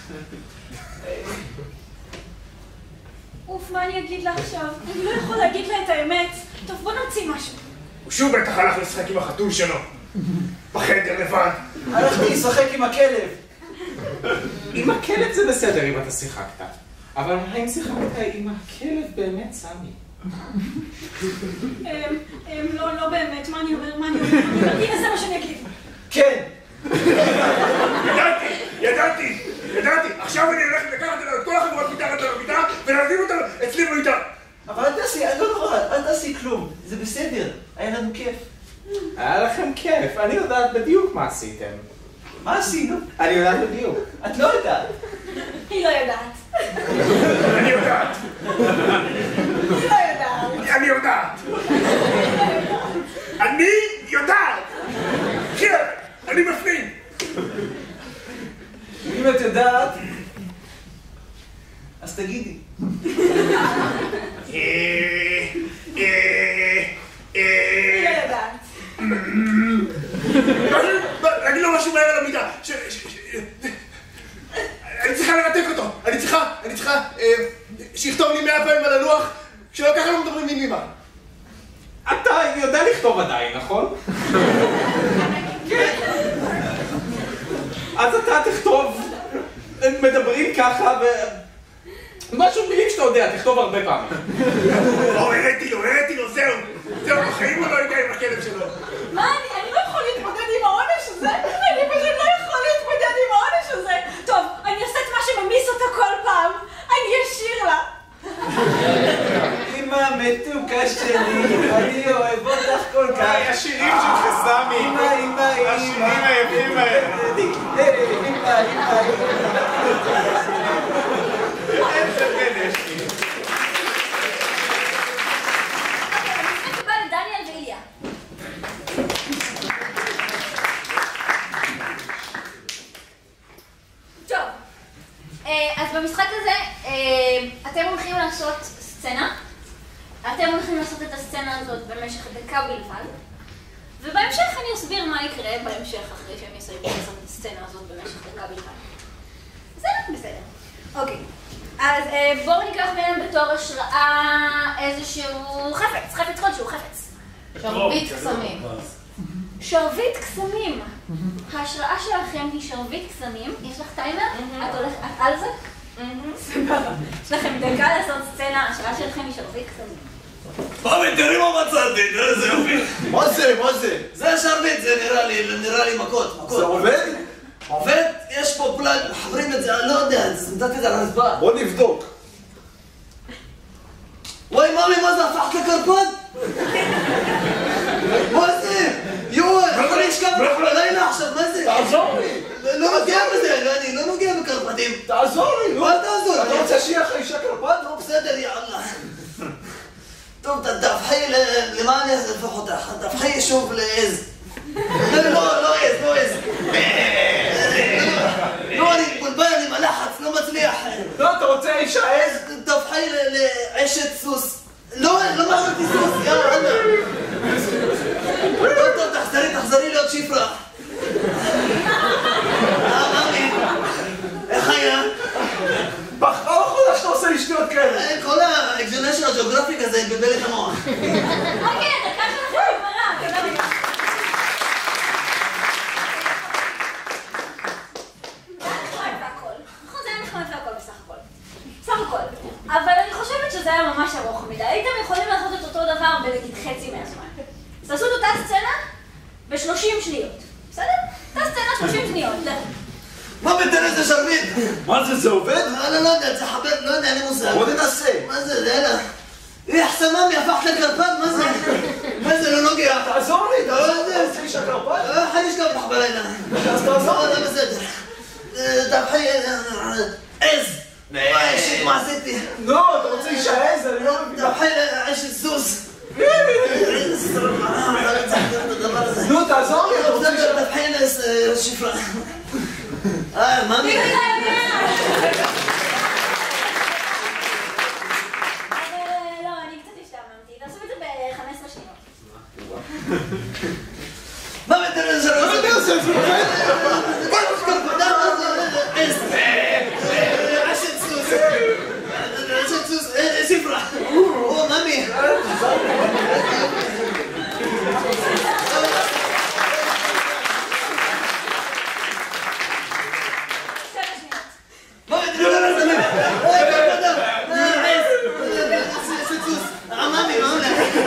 אוף, מה אני אגיד לה עכשיו? אני לא יכול להגיד לה את האמת. טוב, בוא נוציא משהו. הוא שוב בטח הלך לשחק עם החתול שלו. בחדר לבד. הלכתי לשחק עם הכלב. עם הכלב זה בסדר אם אתה שיחקת. אבל האם שיחקת עם הכלב באמת, סמי? לא באמת, מה אני אומר? הנה זה מה שאני אגיד. כן. ידעתי. עכשיו אני הולך לקחת את כל החברות מתחת למיטה ולהזים אותם אצלי במיטה. אבל אל תעשי, לא נורא, אל תעשי כלום. זה בסדר, היה לנו כיף. היה לכם כיף, אני יודעת בדיוק מה עשיתם. מה עשינו? אני יודעת בדיוק. את לא יודעת. היא לא יודעת. אני יודעת. היא לא יודעת. אני יודעת. אני יודעת. כן, אני מפנים. אם את יודעת, אז תגידי. היא לא יודעת. להגיד לו משהו מהר על המיטה. אני צריכה לנתק אותו. אני צריכה שיכתוב לי 100 פעמים על הלוח שלא ככה לא מדברים עם אמא. אתה יודע לכתוב עדיין, נכון? כן. אז אתה תכתוב, מדברים ככה ו... משהו מילים שאתה יודע, תכתוב הרבה פעמים. הראיתי לו, זהו. בחיים הוא לא יודע עם הכלב שלו. מה, אני לא יכול להתמודד עם העונש הזה? אני פשוט לא יכול להתמודד עם העונש הזה. טוב, אני אעשה את מה שממיס אותה כל פעם. אני אשיר לה. אמא מתוקה שלי, אני אוהב אותך כל כך. השירים שלך, סמי. אמא. השירים היפים האלה. אמא. איזה בן יש לי. המשחק הבא לדניאל ואיליה. טוב, אז במשחק הזה אתם הולכים לעשות סצנה. אתם הולכים לעשות את הסצנה הזאת במשך דקה בלבד. ובהמשך אני אסביר מה יקרה בהמשך אחרי שהם יסיימו לעשות את הסצנה הזאת במשך דקה בלבד. בסדר. אוקיי. אז בואו ניקח מהם בתור השראה איזשהו חפץ כלשהו, חפץ. שרביט קסמים. שרביט קסמים. ההשראה שלכם היא שרביט קסמים. יש לך טיימר? את הולכת על זה? סבבה. יש לכם דקה לעשות סצנה, ההשראה שלכם היא שרביט קסמים. תראי מה מצאתי, תראה איזה יופי. מה זה? זה שרביט, זה נראה לי מכות. זה עובד? עובד? יש פה פלאג, מחברים את זה, אני לא יודע, נתתי את זה על הרצפה. בוא נבדוק. וואי מאמי, מה זה, הפכת לקרפד? מה זה? יואו, יכול לשכב לך בלילה עכשיו, מה זה? תעזור לי! לא נוגע בזה, אני לא נוגע בקרפדים. תעזור לי! מה תעזור? אתה רוצה שיהיה לך אישה קרפד? לא בסדר, יאללה. טוב, תהפכי למה אני אהפוך אותך? תהפכי שוב לעז. לא עז, לא עז. לא, אני מתבלבל, אני מלחץ, לא מצליח. לא, אתה רוצה אישה עז? תהפכי לאשת סוס. לא אמרתי סוס, יאללה, אנא. טוב, תחזרי להיות שפרה. מאמי, איך היה? בחרה לחולה שאתה עושה לי שטויות כאלה. כל האקזיונר של הג'אוגרפיק הזה התבלבל את המוח. אוקיי, דקה שלכם נגמרה, תודה רבה. אבל אני חושבת שזה היה ממש ארוך מדי. הייתם יכולים לעשות את אותו דבר בנגיד חצי מהזמן. אז תעשו את אותה סצנה ב-30 שניות. בסדר? אותה סצנה 30 שניות. מה בתרס זה שרביט? מה זה, זה עובד? לא יודע, זה חבר, לא יודע, אני מושג. בוא ננסה. מה זה, זה אלא? חסממי, הפכת לקרפד, מה זה? מה זה, לא נוגע? תעזור לי, לא יודע. רוצה אישה קרפד? חי לשכב לך בלילה. אז תעזור לי. לא, בסדר. תהפכי עז. וואי, שיט, מה עשיתי? לא, אתה רוצה אישה עז? אני לא מבין. תהפכי לאשת סוס. נו, תעזור לי, אתה רוצה אישה... תהפכי לשפרה. מאמי. לא, אני קצת השתעממתי. תעשו את זה ב-15 שניות. מה בתרס זה לא יודע? זה עובד? מה זה קרפדה? אשת סוס. אשת סוס. ספרה. או, מאמי. מה בתרס זה לא יודע? קרפדה. אשת סוס. מאמי, מאמי.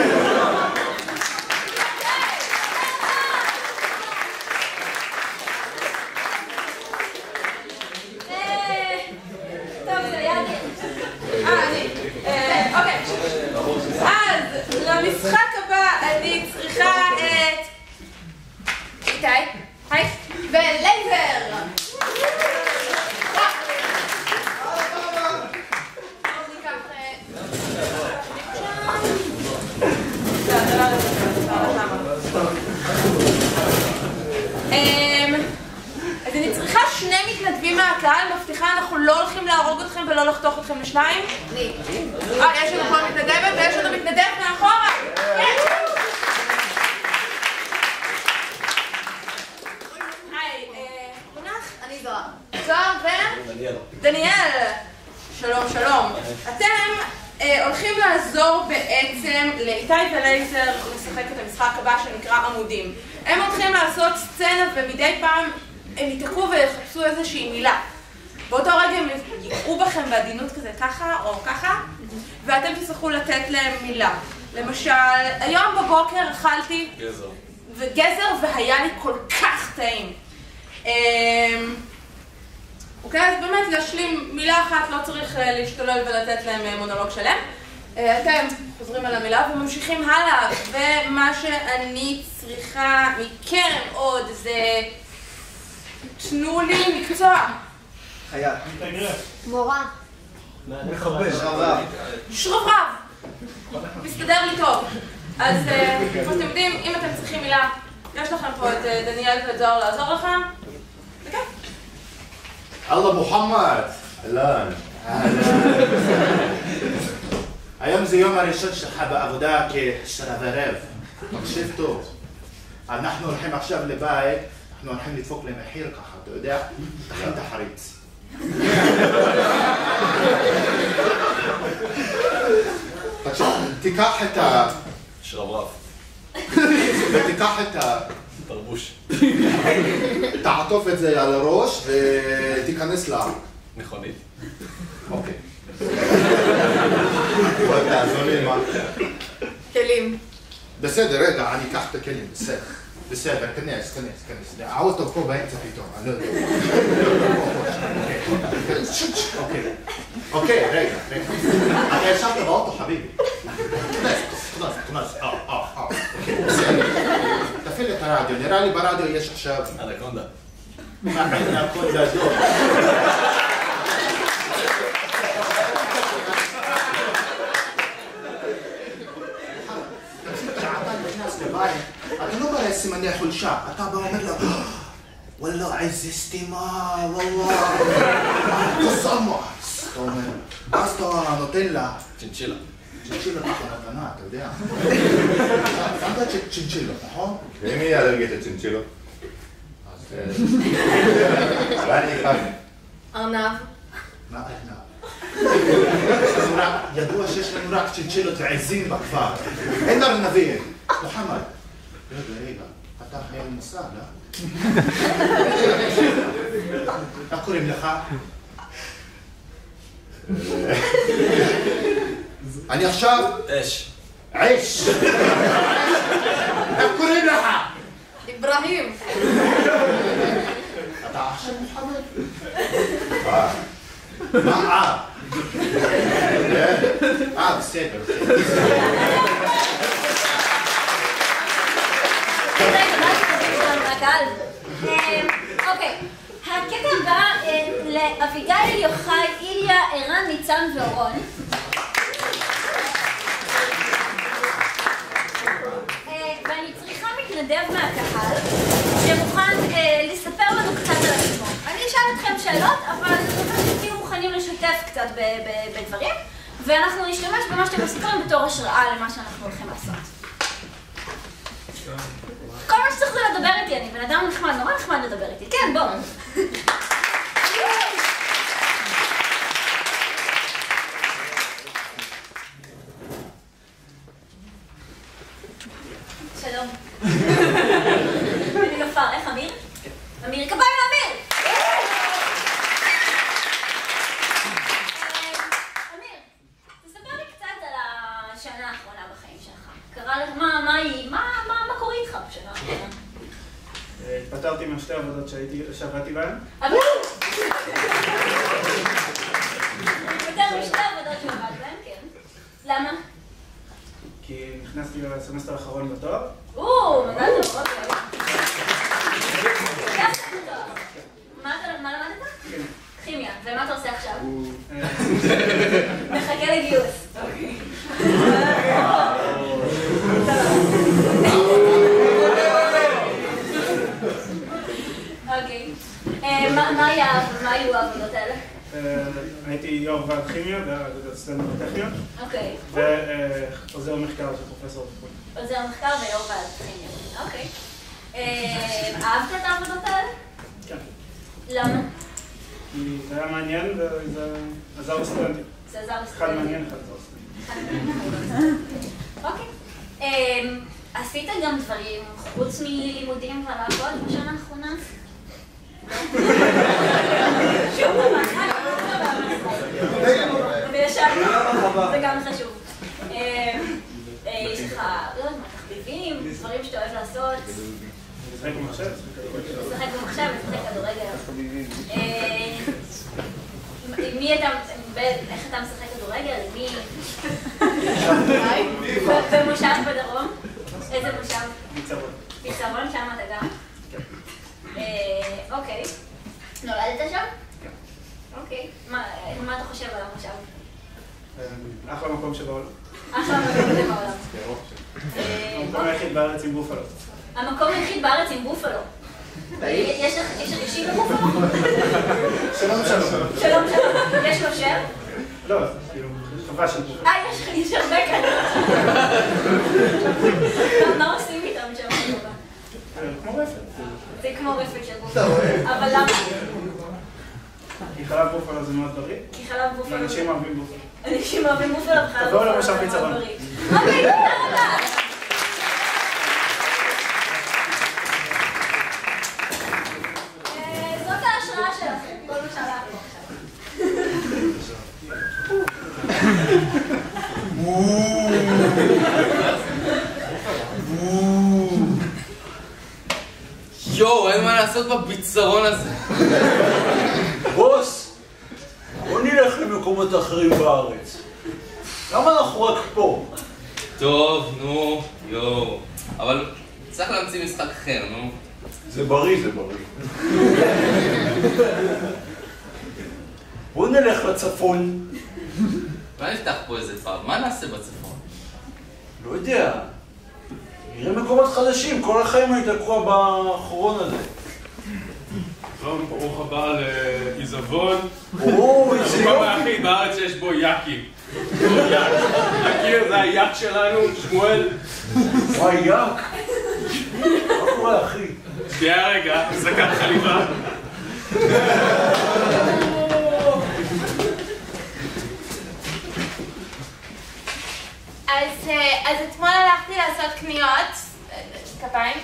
אוקיי, אז למשחק הבא אני צריכה את איתי, היי, ולייזר. אז אני צריכה שני מתנדבים מהקהל, מבטיחה אנחנו לא הולכים להרוג אתכם ולא לחתוך אתכם לשניים. יש לנו פה מתנדבת ויש לנו מתנדב מאחורה. היי, מונח? אני זוהר. זוהר ו... דניאל. שלום, שלום. אתם הולכים לעזור בעצם לאיתי ולייזר לשחק את המשחק הבא שנקרא עמודים. הם הולכים לעשות סצנה ומדי פעם הם יתקעו ויחפשו איזושהי מילה. באותו רגע הם ייגעו בכם בעדינות כזה ככה או ככה, ואתם תצטרכו לתת להם מילה. למשל, היום בבוקר אכלתי גזר והיה לי כל כך טעים. אוקיי, אז באמת להשלים מילה אחת, לא צריך להשתולל ולתת להם מונולוג שלם. אתם חוזרים על המילה וממשיכים הלאה, ומה שאני צריכה מכם עוד זה... תנו לי מקצוע. חייל. מורה. מחבל. שרברב. מסתדר לי טוב. אז כמו שאתם יודעים, אם אתם צריכים מילה, יש לכם פה את דניאל ואת זוהר לעזור לכם. וכן. אללה מוחמד. אהלן. היום זה יום הראשון שלך בעבודה כשרברב. מקשיב טוב. אנחנו הולכים עכשיו לבית, אנחנו הולכים לדפוק למחיר ככה, אתה יודע? תכין את החריץ. תיקח את ה... שרברב. ותיקח את ה... תרבוש. תעטוף את זה על הראש ותיכנס ל... מכונית. אוקיי. בוא תעזור לי מה... כלים. בסדר, רגע, אני אקח את הכלים, בסדר. בסדר, כנס. האוטו פה באמצע פתאום, אני לא יודע. אוקיי, רגע. אתה ישבת באוטו, חביבי. כנס. אוקיי, בסדר. תפעיל את הרדיו, נראה לי ברדיו יש עכשיו... אנקונדה. אנקונדה, לא. אתה לא בא לסימני חולשה, אתה בא ואומר לו וואלה, איזה סתימה, וואלה, קוסמוס, אתה אומר, אז אתה נותן לה צ'ינצ'ילה ככה מתנה, אתה יודע. שמת צ'ינצ'ילות, נכון? ואם היא אלרגית לצ'ינצ'ילות? ואני אחד. ארנב. מה ארנב? ידוע שיש לנו רק צ'ינצ'ילות ועזים בכפר. אין ארנבים. מוחמד. רגע, אתה חייל מסע, לא? איך קוראים לך? אני עכשיו... אש. איך קוראים לך? אברהים. אתה עכשיו מוחמד? מה? בסדר. אוקיי, הקטע הבא לאביגיל, יוחאי, איליה, ערן, ניצן ואורון. ואני צריכה מתנדב מהקהל שמוכן לספר לנו קצת על עצמו. אני אשאל אתכם שאלות, אבל תהיו מוכנים לשתף קצת בדברים, ואנחנו נשתמש במה שאתם מספרים בתור השראה למה שאנחנו הולכים לעשות. כל מה שצריך זה לדבר איתי, אני בן אדם נחמד, נורא נחמד לדבר איתי. כן, בואו. שלום. אני גפר, איך אמיר? אמיר, כפיים לאמיר! אמיר, תספר לי קצת על השנה האחרונה בחיים שלך. קרה לך, מה קורה איתך בשנה האחרונה? התפטרתי משתי עבודות שעבדתי בהן. התפטר משתי עבודות שעבדת בהן, כן. למה? כי נכנסתי לסמסטר האחרון בתואר. מזל טוב, אוקיי. מה למדת? כימיה. ומה אתה עושה עכשיו? מחכה לגיוס. אוקיי. מה היו העבודות האלה? הייתי יו"ר ועד כימיה אצלנו בטכניון. אוקיי. ועוזר מחקר של פרופסור. עוזר מחקר ויו"ר ועד כימיה. אוקיי. אהבת את העבודות האלה? כן. למה? כי זה היה מעניין וזה עזר לסטודנטים. זה עזר לסטודנטים. אחד מעניין, אחד עזר לסטודנטים. אוקיי. עשית גם דברים חוץ מלימודים ולעבוד בשנה האחרונה? שום דבר. וישבנו, זה גם חשוב. יש לך, לא יודעת מה, תחביבים, דברים שאתה אוהב לעשות. לשחק במחשב, לשחק במחשב, לשחק כדורגל. מי אתה, איך אתה משחק כדורגל? מי? במושב בדרום? איזה מושב? מצרון. מצרון, שם אתה גם? אוקיי. נולדת שם? כן. אוקיי. מה אתה חושב על המושב? אחלה מקום שבעולם. אחלה מקום שבעולם. המקום היחיד בארץ עם בופלו. המקום היחיד בארץ עם בופלו. יש לך אישי בבופלו? שלום. שלום. יש לו שם? לא, כאילו, חווה של בופלו. יש הרבה כאן. מה עושים איתם שם? כמו רפת. זה כמו רפת של בופלו. אבל למה? כי חלב בופלו זה מאוד בריא. כי חלב בופלו... ואנשים אוהבים בופלו. אנשים אוהבים בופלו וחלב תבואו בופלו למשל זה מצרון. מאוד בריא. אוקיי, תודה רבה. זאת ההשראה שלכם, כל מה שאנחנו עכשיו. יואו, אין מה לעשות בביצרון הזה. בוס, בוא נלך למקומות אחרים בארץ. למה אנחנו רק פה? טוב, נו, יואו. אבל צריך להמציא משחק אחר, נו. זה בריא, זה בריא. בוא נלך לצפון. מה נפתח פה איזה פאב? מה נעשה בצפון? לא יודע. נראה מקומות חדשים, כל החיים היית תקוע באחרון הזה. שלום, ברוך הבא לעיזבון. או, איזה יופי. המקום היחיד בארץ שיש בו יקים. יקיר זה היק שלנו, שמואל. וואי, יק. מה קורה, אחי? שנייה רגע, זקת חליבה. אז אתמול הלכתי לעשות קניות, כפיים,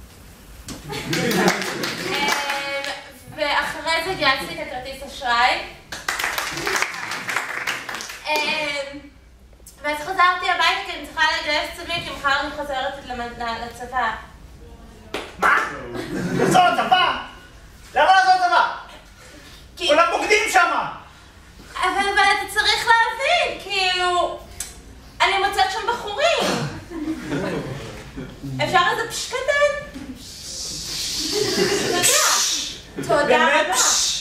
ואחרי זה גייסתי את הכרטיס אשראי, ואז חזרתי הביתה כי אני צריכה לגייס צמיד כי מחר אני חוזרת לצבא. מה? לעשות צבא? למה לעשות צבא? כולם בוגדים שמה! אבל אתה צריך להבין, כאילו... אני מוצאת שם בחורים. אפשר איזה פש קטן? תודה רבה.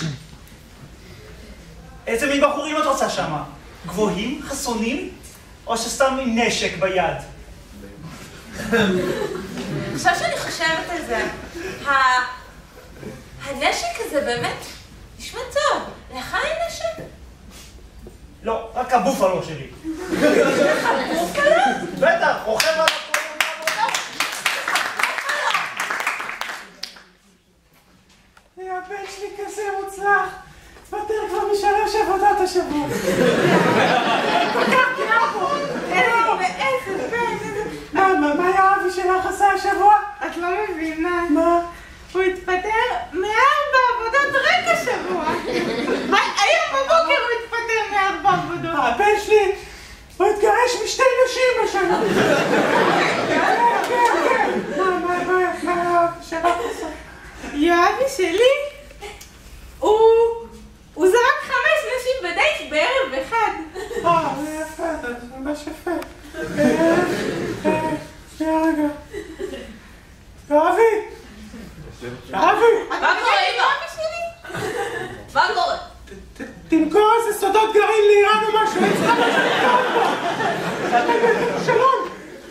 איזה מין בחורים את רוצה שמה? גבוהים, חסונים, או שסתם עם נשק ביד? עכשיו שאני חושבת על זה, הנשק הזה באמת נשמע טוב. לך אין נשק? לא, רק הבופלו שלי. יש לך בופלו? בטח, רוכב על הפועלים בעבודה. הבן שלי כזה מוצלח. תפטר כבר מ3 עבודות השבוע. כל כך גאה פה. איזה בן. מה היה אבי שלך עשה השבוע? את לא מבינה. מה? הוא התפטר 4 עבודות רק השבוע. היום בבוקר הוא התפטר 4 עבודות. הבן שלי, הוא התגרש מ2 נשים השנה. כן. מה שלך עושה? יואבי שלי, הוא זרק 5 נשים בדייט בערב אחד. זה יפה, זה ממש יפה. שנייה רגע. יואבי! יואבי! מה קורה אימא שלי? מה קורה? תמכור איזה סודות גרעין לאיראן או משהו, אין צריכה לשלום פה. שלום!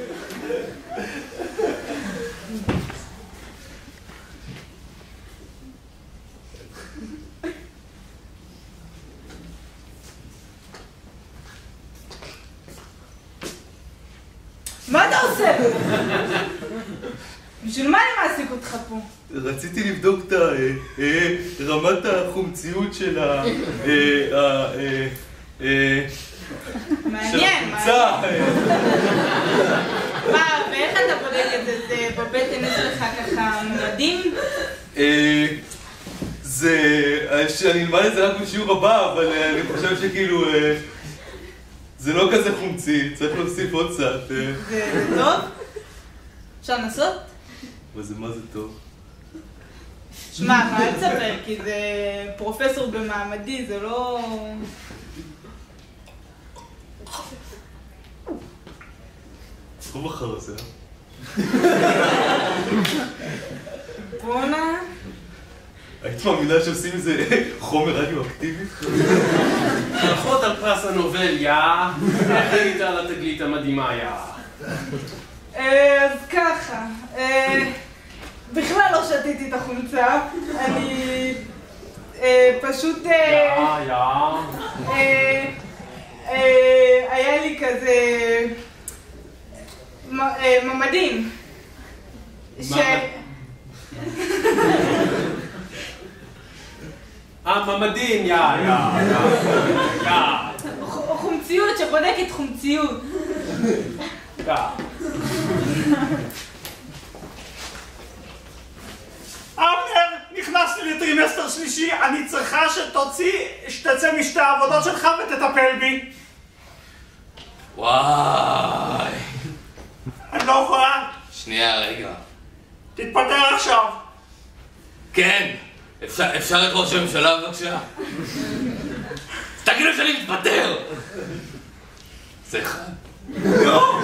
מה אתה עושה? בשביל מה אני מעסיק אותך פה? רציתי לבדוק את רמת החומציות של מעניין, החומצה. מה, ואיך אתה בודק את זה? בבטן יש לך ככה ממדים? אני אלמד את זה רק בשיעור הבא, אבל אני חושב שכאילו זה לא כזה חומצי, צריך להוסיף עוד קצת. זה טוב? אפשר לנסות? מה זה טוב? שמע, מה אל תספר, כי זה פרופסור במעמדי, זה לא... לא בחר זה, בונה... היית מאמינה שעושים איזה חומר רדיואקטיבי? ברכות על פרס הנובל, יא! איך היית על התגלית המדהימה, יא? אז ככה, בכלל לא שתיתי את החומצה, אני פשוט... היה לי כזה... ממדים. ממדים, יא. חומציות שבודקת חומציות. אבנר, נכנסתי לטרימסטר שלישי, אני צריכה שתצא משתי העבודות שלך ותטפל בי. וואי. אני לא יכולה. שנייה, רגע. תתפטר עכשיו. כן, אפשר את ראש הממשלה בבקשה? תגידו שאני מתפטר! זה אחד. לא!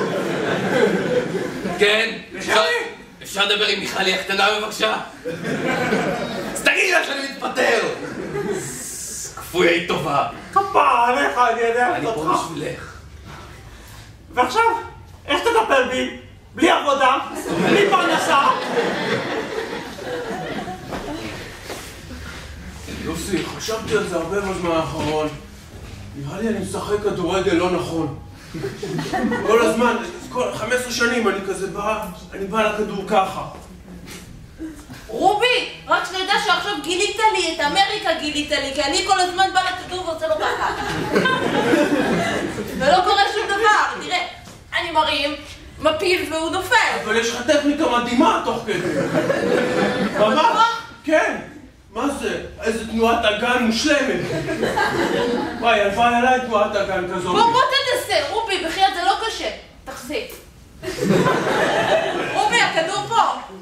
כן, אפשר לדבר עם מיכלי הקטנה בבקשה? אז תגיד לה שאני מתפטר! כפוי היית טובה. כפרה עליך, אני יודע אני אותך. פה בשבילך. ועכשיו, איך תטפל בי? בלי עבודה? בלי פרנסה? יוסי, חשבתי על זה הרבה בזמן האחרון. נראה לי אני משחק כדורגל לא נכון. כל הזמן, 15 שנים אני כזה אני בא לכדור ככה. רובי, רק שנדע שעכשיו גילית לי, את אמריקה גילית לי, כי אני כל הזמן בא לכדור ועושה לו ככה. ולא קורה שום דבר, תראה, אני מרים, מפיל והוא נופל. אבל יש לך טכניקה מדהימה תוך כדי. ממש? כן. מה זה? איזה תנועת אגן מושלמת. וואי, הלוואי עליי תנועת אגן כזאת. בוא תנסה, רובי, בחייאת זה לא קשה. תחזיק. רובי, הכדור פה.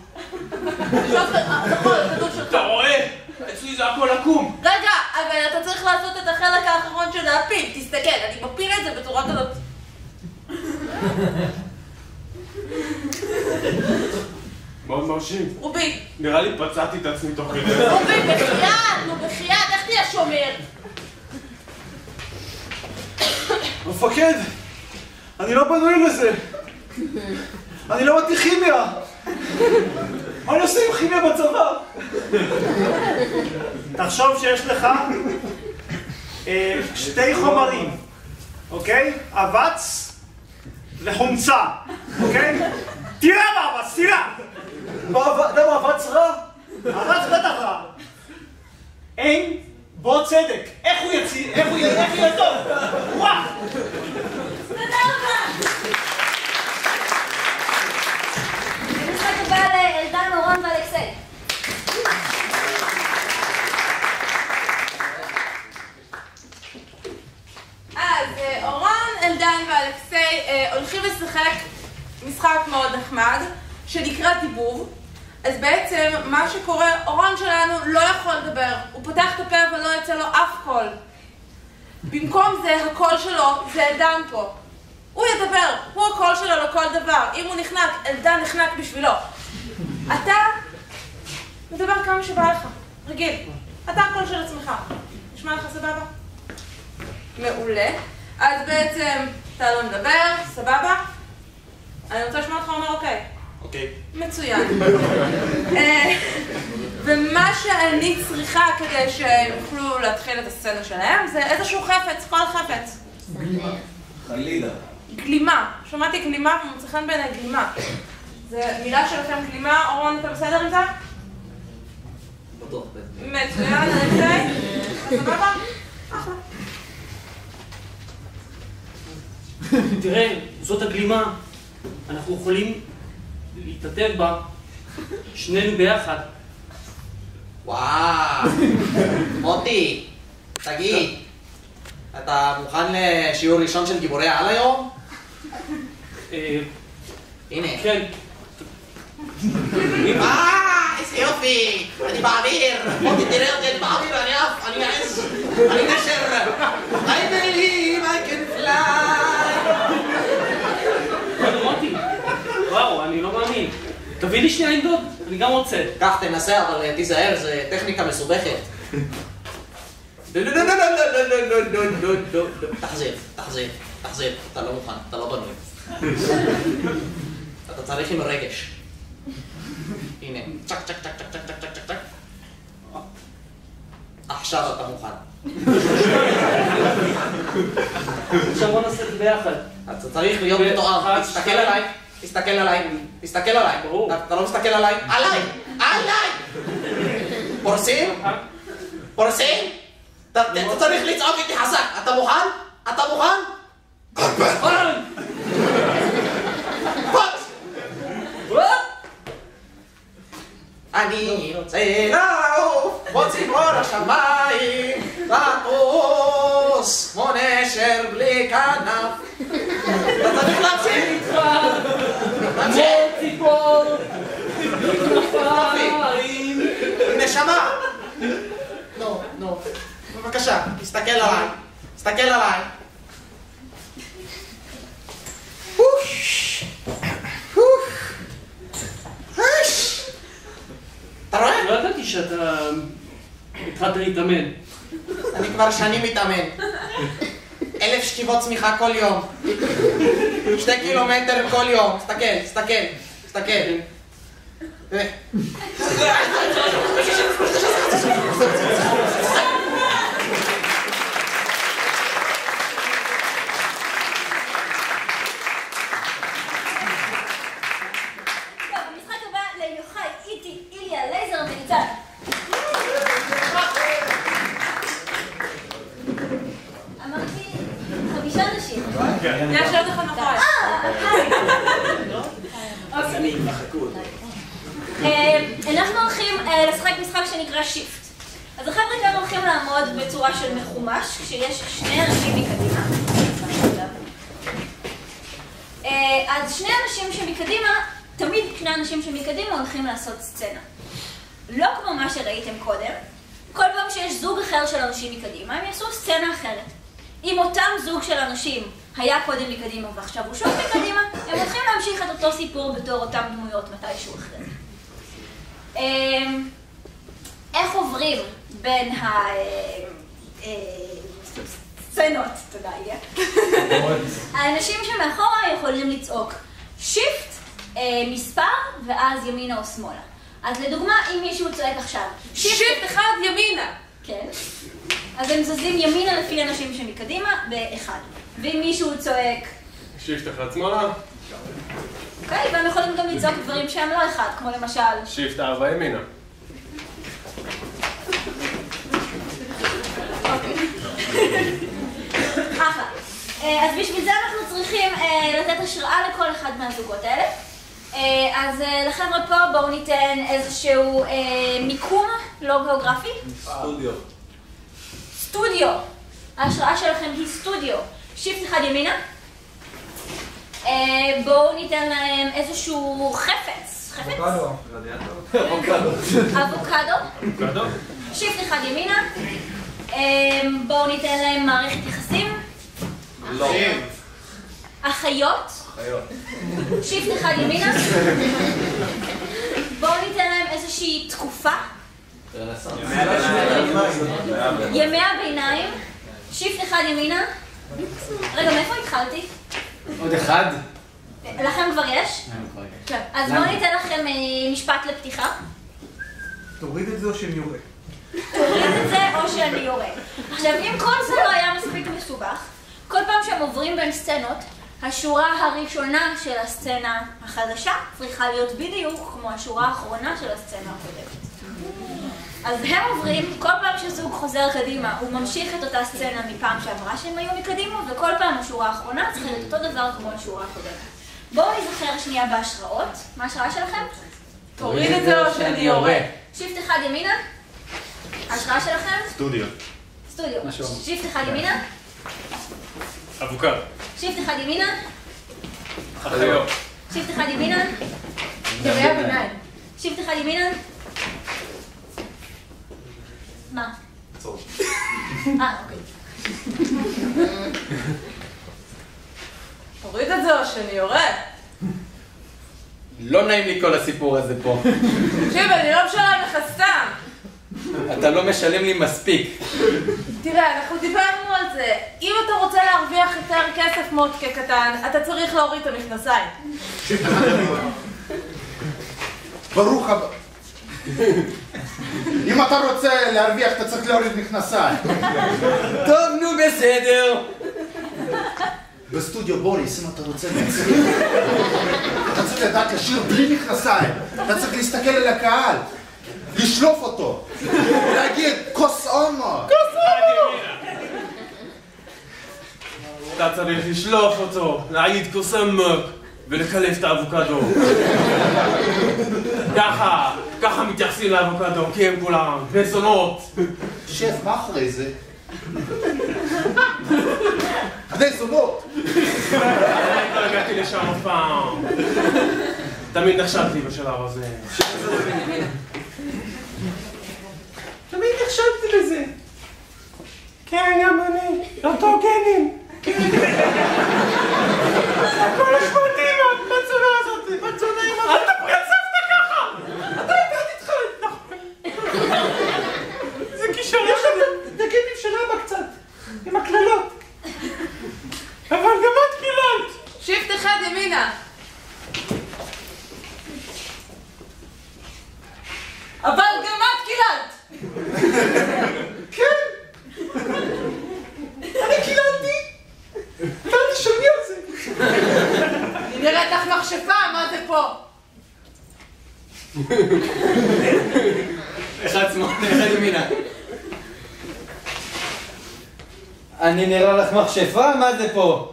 נכון, הכדור שלך. אתה רואה? אצלי זה הכל עקום. רגע, אבל אתה צריך לעשות את החלק האחרון של להפיל. תסתכל, אני מפיל את זה בצורה כזאת. מאוד מרשים. רובי. נראה לי פצעתי את עצמי תוך כדי. רובי, בחייאת, נו בחייאת, איך תהיה שומר? מפקד, אני לא בנוי לזה. אני לא מתאים כימיה. מה אני עושה עם כימיה בצבא? תחשוב שיש לך שתי חומרים, אוקיי? אבץ וחומצה, אוקיי? תראה באבץ, תראה! למה אבץ רע? אבץ בטח רע. אין בו צדק. איך הוא יהיה טוב? וואו! תודה רבה! המשחק הבא לאלדן, אורון ואלכסי. אז אורון, אלדן ואלכסי הולכים לשחק משחק מאוד נחמד שנקרא דיבוב. אז בעצם מה שקורה, אורון שלנו לא יכול לדבר, הוא פותח את הפה אבל לא יצא לו אף קול. במקום זה הקול שלו זה אלדן פה. הוא ידבר, הוא הקול שלו לכל דבר. אם הוא נחנק, אלדן נחנק בשבילו. אתה מדבר כמה שבא לך, רגיל. אתה הקול של עצמך. נשמע לך סבבה? מעולה. אז בעצם אתה לא מדבר, סבבה? אני רוצה לשמוע אותך אומר אוקיי. אוקיי. מצוין. ומה שאני צריכה כדי שיוכלו להתחיל את הסצנה שלהם זה איזשהו חפץ, כל חפץ. גלימה. חלילה. גלימה. שמעתי גלימה ומוצא חן בעיניי גלימה. זה מילה שלכם גלימה, אורון, אתה בסדר עם זה? בטוח. מצוין, אלכסי. סבבה? אחלה. תראה, זאת הגלימה. אנחנו יכולים להתעטף בה, שנינו ביחד. וואו, מוטי, תגיד, אתה מוכן לשיעור ראשון של גיבורי העל היום? הנה. כן. איזה יופי, אני באוויר, מוטי תראה אותי, אני באוויר, אני עף, אני מעז, אני נשר. I believe I can fly. מוטי, וואו, אני לא מאמין. תביא לי שנייה עם דוד, אני גם רוצה. כך תנסה, אבל תיזהר, זה טכניקה מסובכת. תחזיר, אתה לא מוכן, אתה לא בנוי. אתה צריך עם רגש. הנה, צ'ק צ'ק צ'ק צ'ק צ'ק צ'ק צ'ק צ'ק. עכשיו אתה מוכן. עכשיו בוא נעשה את זה ביחד. אתה צריך להיות מתואר, תסתכל עליי. תסתכל עליי, תסתכל עליי. אתה לא מסתכל עליי? עליי! פורסים? פורסים? אתה צריך לצעוק איתי חזק. אתה מוכן? אתה מוכן? אני רוצה לעוף בציפור השמיים, לטוס כמו נשר בלי כנף. אתה צריך להמשיך איתך. כמו ציפור כנפיים. נשמה בבקשה, תסתכל עליי. תסתכל עליי. אתה רואה? לא ידעתי שאתה התחלת להתאמן. אני כבר שנים מתאמן. 1,000 שכיבות צמיחה כל יום. 2 קילומטר כל יום. תסתכל. במשחק הבא ליוחאי, איטי, איליה, לייזר וניצן. אמרתי 5 אנשים. יש עוד אחד נכון. אנחנו הולכים לשחק משחק שנקרא שיפט. אז החבר'ה כאן הולכים לעמוד בצורה של מחומש, כשיש 2 אנשים מקדימה. אז 2 אנשים שמקדימה, תמיד 2 אנשים שמקדימה הולכים לעשות סצנה. לא כמו מה שראיתם קודם, כל פעם שיש זוג אחר של אנשים מקדימה, הם יעשו סצנה אחרת. אם אותם זוג של אנשים היה קודם מקדימה ועכשיו הוא שוב מקדימה, הם הולכים להמשיך את אותו סיפור בתור אותם דמויות מתישהו אחר. איך עוברים בין הסצנות, תודה איליה. האנשים שמאחורה יכולים לצעוק שיפט, מספר, ואז ימינה או שמאלה. אז לדוגמה, אם מישהו צועק עכשיו, שיפט 1 ימינה. כן. אז הם זזים ימינה לפי אנשים שמקדימה ב1. ואם מישהו צועק שיפט 1 שמאלה. אוקיי, והם יכולים גם לצעוק דברים שהם לא 1, כמו למשל שיפט 4 ימינה. אחלה. אז בשביל זה אנחנו צריכים לתת השראה לכל אחד מהזוגות האלה. אז לחבר'ה פה בואו ניתן איזשהו מיקום לא גיאוגרפי. סטודיו. ההשראה שלכם היא סטודיו. שיפט 1 ימינה. בואו ניתן להם איזשהו חפץ. אבוקדו. אבוקדו. שיפט 1 ימינה. בואו ניתן להם מערכת יחסים. לא. אחיות. שיפט 1 ימינה. בואו ניתן להם איזושהי תקופה. ימי הביניים. שיפט 1 ימינה. רגע, מאיפה התחלתי? עוד אחד? לכם כבר יש? אז בואו ניתן לכם משפט לפתיחה. תוריד את זה או שאני יורה? תוריד את זה או שאני יורה. עכשיו, אם כל זה לא היה מספיק מסובך, כל פעם שהם עוברים בין סצנות, השורה הראשונה של הסצנה החדשה צריכה להיות בדיוק כמו השורה האחרונה של הסצנה הקודמת. אז הם עוברים, כל פעם שזוג חוזר קדימה, הוא ממשיך את אותה סצנה מפעם שעברה שהם היו מקדימה, וכל פעם השורה האחרונה צריכה להיות אותו דבר כמו השורה הקודמת. בואו נזכר שנייה בהשראות. מה ההשראה שלכם? תוריד את זה או שאני יורה. שיפט 1 ימינה. ההשראה שלכם? סטודיו. סטודיו. שיפט 1 ימינה. אבוקדו. שיפט 1 ימינה. אחיות. שיפט 1 ימינה. ימי הביניים. שיפט 1 ימינה. מה? אוקיי. תוריד את זה או שאני יורה. לא נעים לי כל הסיפור הזה פה. תקשיב, אני לא משלם לך סתם. אתה לא משלם לי מספיק. תראה, אנחנו דיברנו על זה. אם אתה רוצה להרוויח יותר כסף מודקה קטן, אתה צריך להוריד את המכנסיים. ברוך הבא. אם אתה רוצה להרוויח, אתה צריך להוריד מכנסיים. טוב, נו, בסדר. בסטודיו בוריס, אם אתה רוצה להצליח, אתה צריך לדעת לשיר בלי מכנסיים. אתה צריך להסתכל על הקהל, לשלוף אותו, להגיד כוס אומו. אתה צריך לשלוף אותו, להגיד כוס עמוק ולקלף את האבוקדו. ככה מתייחסים לאבוקדו, כי הם כולם בזונות. שף, מה אחרי זה? בני זונות! לא הגעתי לשם אף פעם. תמיד נכשלתי בשלב הזה. תמיד נכשלתי בזה. כן, גם אני. אותו גנים. הכל השמעתיים, בצונה הזאת. בצונה עם אל תפרי על סבתא ככה! אתה יודעת איתך נכון. זה כישרון שלי. את הגנים של אבא קצת. עם הכללות. אבל גם את קיללת. שיפט אחד ימינה. אבל גם את קיללת. כן. אני קיללתי. ואל תשלמי על זה. אני נראית לך מכשפה, מה זה פה? אחד שמאל, אחד ימינה. אני נראה לך מכשפה? מה זה פה?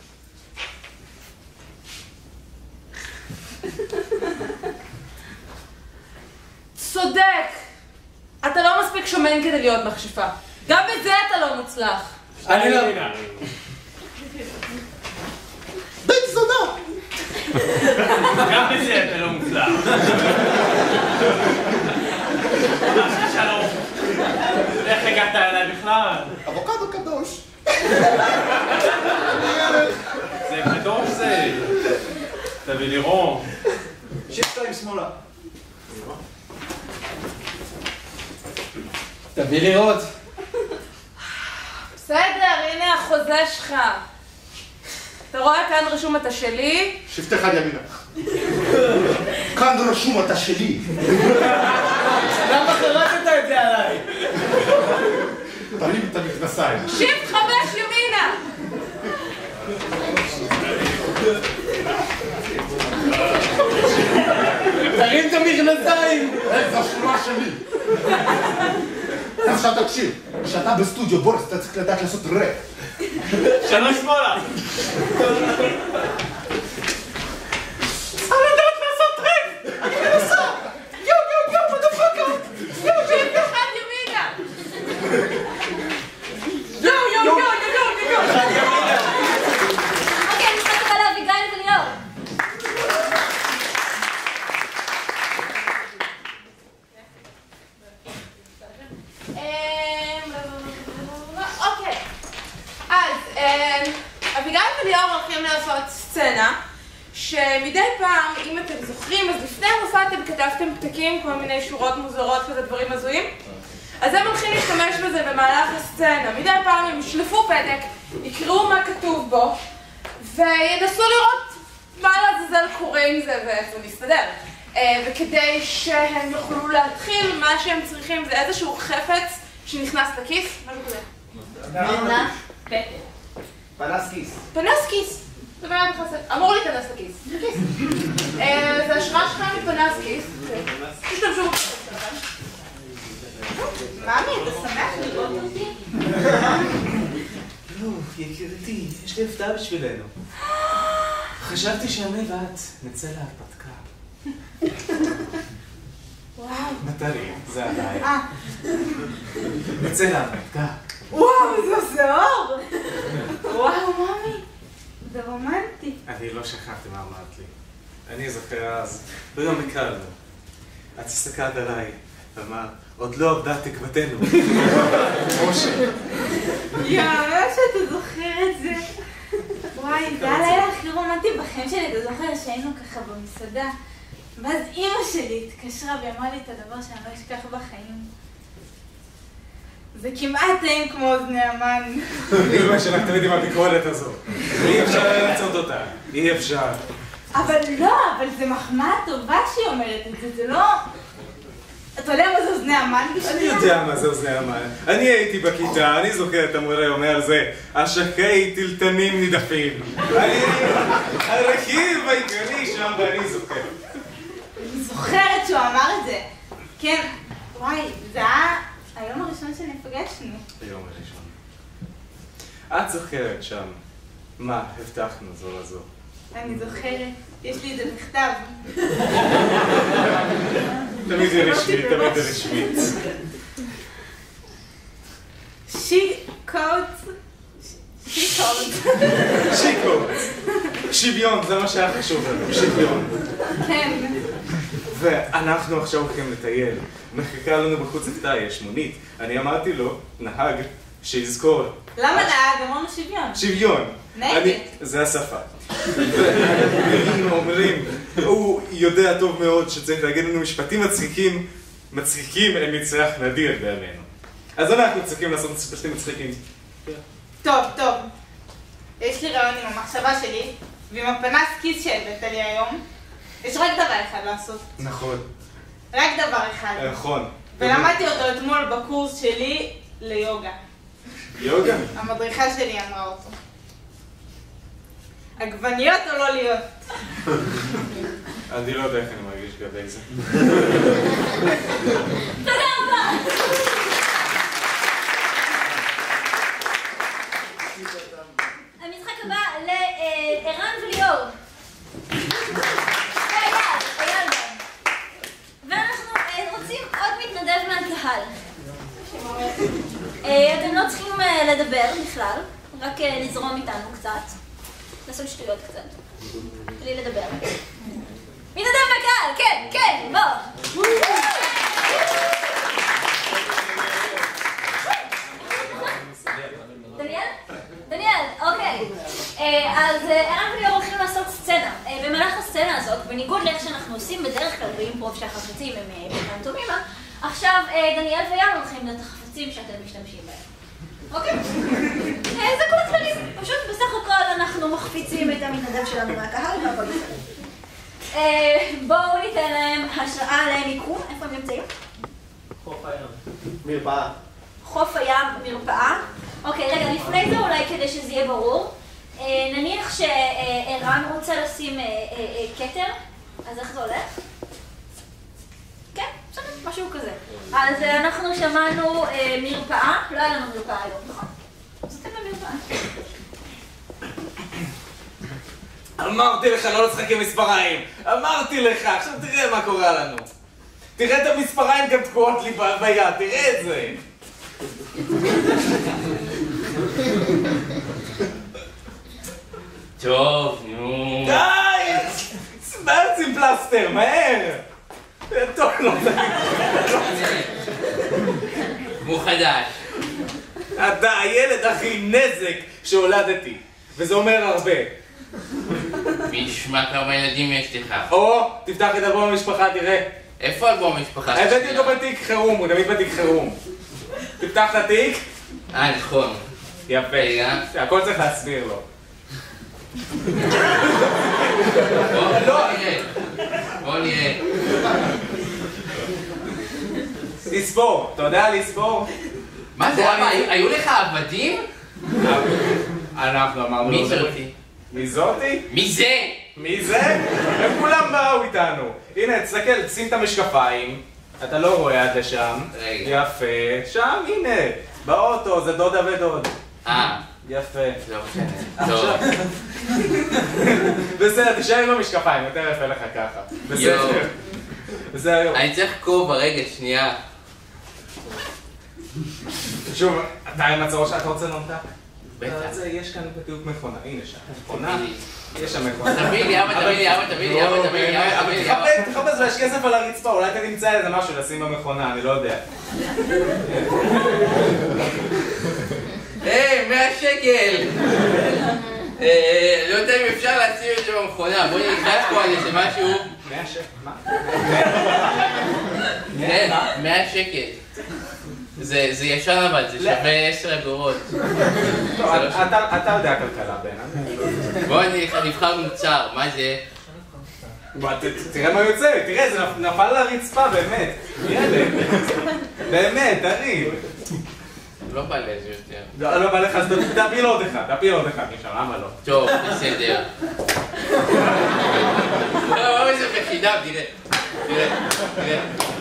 צודק. אתה לא מספיק שמן כדי להיות מכשפה. גם בזה אתה לא מוצלח. אני לא... בית זונה! גם בזה אתה לא מוצלח. שלום. איך הגעת אליי בכלל? אבוקדו קדוש. זה קדוש זה. תביא לירון. שיפט עם שמאלה. תביא לראות. בסדר, הנה החוזה שלך. אתה רואה כאן רשום אתה שלי? שיפט אחד ימינה. כאן רשום אתה שלי. למה חרטת את זה עליי? תרים את המכנסיים. שיפט 5 ימינה! תרים את המכנסיים! זו השורה שלי. עכשיו תקשיב, כשאתה בסטודיו בורס אתה צריך לדעת לעשות ראפ. 3 שמאלה. אני יודעת לעשות ראפ! אני מנסה! יו יו יו מדפקה! יו שיפט אחד ימינה! יו יו יו יו יו! אוקיי, אני צריכה לקבל לאביגיל וליאור. אוקיי, אז אביגיל וליאור הולכים לעשות סצנה שמדי פעם, אם אתם זוכרים, אז לפני המופע אתם כתבתם פתקים, כל מיני שורות מוזרות כזה, דברים הזויים, אז הם הולכים להשתמש בזה במהלך הסצנה. מדי פעם הם ישלפו פתק, יקראו מה כתוב בו וינסו לראות מה לעזאזל קורה עם זה ואיך זה מסתדר. וכדי שהם יוכלו להתחיל, מה שהם צריכים זה איזשהו חפץ שנכנס לכיס, משהו כזה. פנס כיס. פנס כיס. זה באמת אמור להיכנס לכיס. זה השראה שלך מפנס כיס. תשתמשו בפנס שלכם. מאמי, אתה שמח לראות אותי? לא, יקירתי, יש לי הפתעה בשבילנו. חשבתי שאני ואת נצא להרפתקה. וואו. נטלי, זה עליי. נצא להרפתקה. וואו, זה עושה אור! וואו, ממי, זה רומנטי. אני לא שכחתי מה אמרת לי. אני זוכר אז, ביום הכרנו. את הסתכלת עליי, ואמרת, עוד לא עבדה תקוותנו. משה. יאללה, שאתה זוכר את זה. וואי, זה הלילה הכי רומנטי בחיים שלי, אתה זוכר שהיינו ככה במסעדה, ואז אימא שלי התקשרה ואמרה לי את הדבר שאני לא אשכח בחיים. זה כמעט אין כמו אוזני המן. אמא שלך תמיד עם הביקורת הזו. אי אפשר לרצות אותה. אי אפשר. אבל לא, אבל זה מחמאה טובה שהיא אומרת את זה, זה לא... אתה יודע מה זה אוזני המן בשבילה? אני יודע מה זה אוזני המן. אני הייתי בכיתה, אני זוכר את המורה אומר זה, אשכי טלטנים נידפים. אני הרכיב העיקרי שם ואני זוכר. אני זוכרת שהוא אמר את זה. כן, וואי, זה היה היום הראשון שנפגשנו. היום הראשון. את זוכרת שם מה הבטחנו זו לזו. אני זוכרת, יש לי את זה בכתב. תמיד זה רשמי, תמיד זה רשמית. שיקות. שיקות. שוויון, זה מה שהיה חשוב לנו, שוויון. כן. ואנחנו עכשיו הולכים לטייל. מחכה לנו בחוץ הכיתה, יש מונית. אני אמרתי לו, נהג, שיזכור. למה נהג? אמרנו שוויון. שוויון. נגד. זה השפה. אומרים, הוא יודע טוב מאוד שצריך להגיד לנו משפטים מצחיקים הם מצרך נדיר בימינו. אז אנחנו צריכים לעשות משפטים מצחיקים. טוב. יש לי רעיון עם המחשבה שלי, ועם הפנס כיס שהבאת לי היום. יש רק דבר אחד לעשות. נכון. רק דבר אחד. נכון. ולמדתי אותו אתמול בקורס שלי ליוגה. יוגה? המדריכה שלי אמרה אותו. עגבניות או לא להיות? אני לא יודע איך אני מרגיש לגבי זה. תודה רבה! המשחק הבא לערן וליאור. ואייל גם. ואנחנו רוצים עוד מתנדב מהקהל. אתם לא צריכים לדבר בכלל, רק לזרום איתנו קצת. לעשות שטויות קצת. בלי לדבר. מתנדב מהקהל, כן, בוא. דניאל, אוקיי. אז ערן וליאור הולכים לעשות סצנה. במהלך הסצנה הזאת, בניגוד לאיך שאנחנו עושים בדרך כלל באימפרוב שהחפצים הם פנטומימה, עכשיו דניאל ואייל הולכים את החפצים שאתם משתמשים בהם. אוקיי? זה כל הכללים. פשוט בסך הכל אנחנו מחפיצים את המתנדב שלנו מהקהל והכל בסדר. בואו ניתן להם השראה למיקום. איפה הם נמצאים? חוף הים. מרפאה. חוף הים, מרפאה. אוקיי, רגע, לפני זה אולי כדי שזה יהיה ברור. נניח שערן רוצה לשים כתר, אז איך זה הולך? כן, בסדר, משהו כזה. אז אנחנו שמענו מרפאה, לא היה לנו מרפאה היום, נכון? אז אתם במרפאה. אמרתי לך לא לשחק עם מספריים! אמרתי לך! עכשיו תראה מה קורה לנו! תראה את המספריים גם תקועות לי ביד, תראה את זה! טוב, נו... די! סמרץ עם פלסטר, מהר! טוב, לא כמו חדש. אתה הילד הכי נזק שהולדתי, וזה אומר הרבה. מי ישמע כמה ילדים יש לך? או, תפתח את אלבום המשפחה, תראה. איפה אלבום המשפחה? הבאתי אותו בתיק חירום, הוא תמיד בתיק חירום. תפתח את התיק. נכון. יפה. הכל צריך להסביר לו. בוא נראה. לספור, אתה יודע לספור? מה זה אבא? היו לך עבדים? אנחנו אמרנו... מי זאתי? מי זאתי? מי זה? מי זה? הם כולם באו איתנו. הנה, תסתכל, שים את המשקפיים. אתה לא רואה עד לשם. יפה. שם, הנה. באוטו, זה דודה ודוד. יפה. לא משנה. טוב. בסדר, תשאר עם המשקפיים, יותר יפה לך ככה. בסדר. זה היום. אני צריך כובע, רגע, שנייה. שוב, אתה עם הצהור שאתה רוצה נונטה? בטח. יש כאן בדיוק מכונה, הנה שם. מכונה? יש שם מכונה. תביא לי, אבא, תביא לי, אבא, תביא לי, אבא, תביא לי, אבא, תביא לי. תחפש ויש כסף על הרצפה, אולי אתה תמצא איזה משהו לשים במכונה, אני לא יודע. היי, 100 שקל! לא יודע אם אפשר להציב את זה במכונה, בואי נקראת פה על איזה משהו. 100 שקל? מה? 100 שקל. זה ישן אבל, זה שווה 10 אגורות. אתה יודע כלכלה בעיניי. בואי נבחר מוצר, מה זה? תראה מה יוצא, תראה, זה נפל לרצפה, באמת. ילד. באמת, תריב. לא בא לזה יותר. לא בא לך, אז תפיל עוד אחד, משם, למה לא? טוב, בסדר. לא, איזה בחינם, תראה. תראה.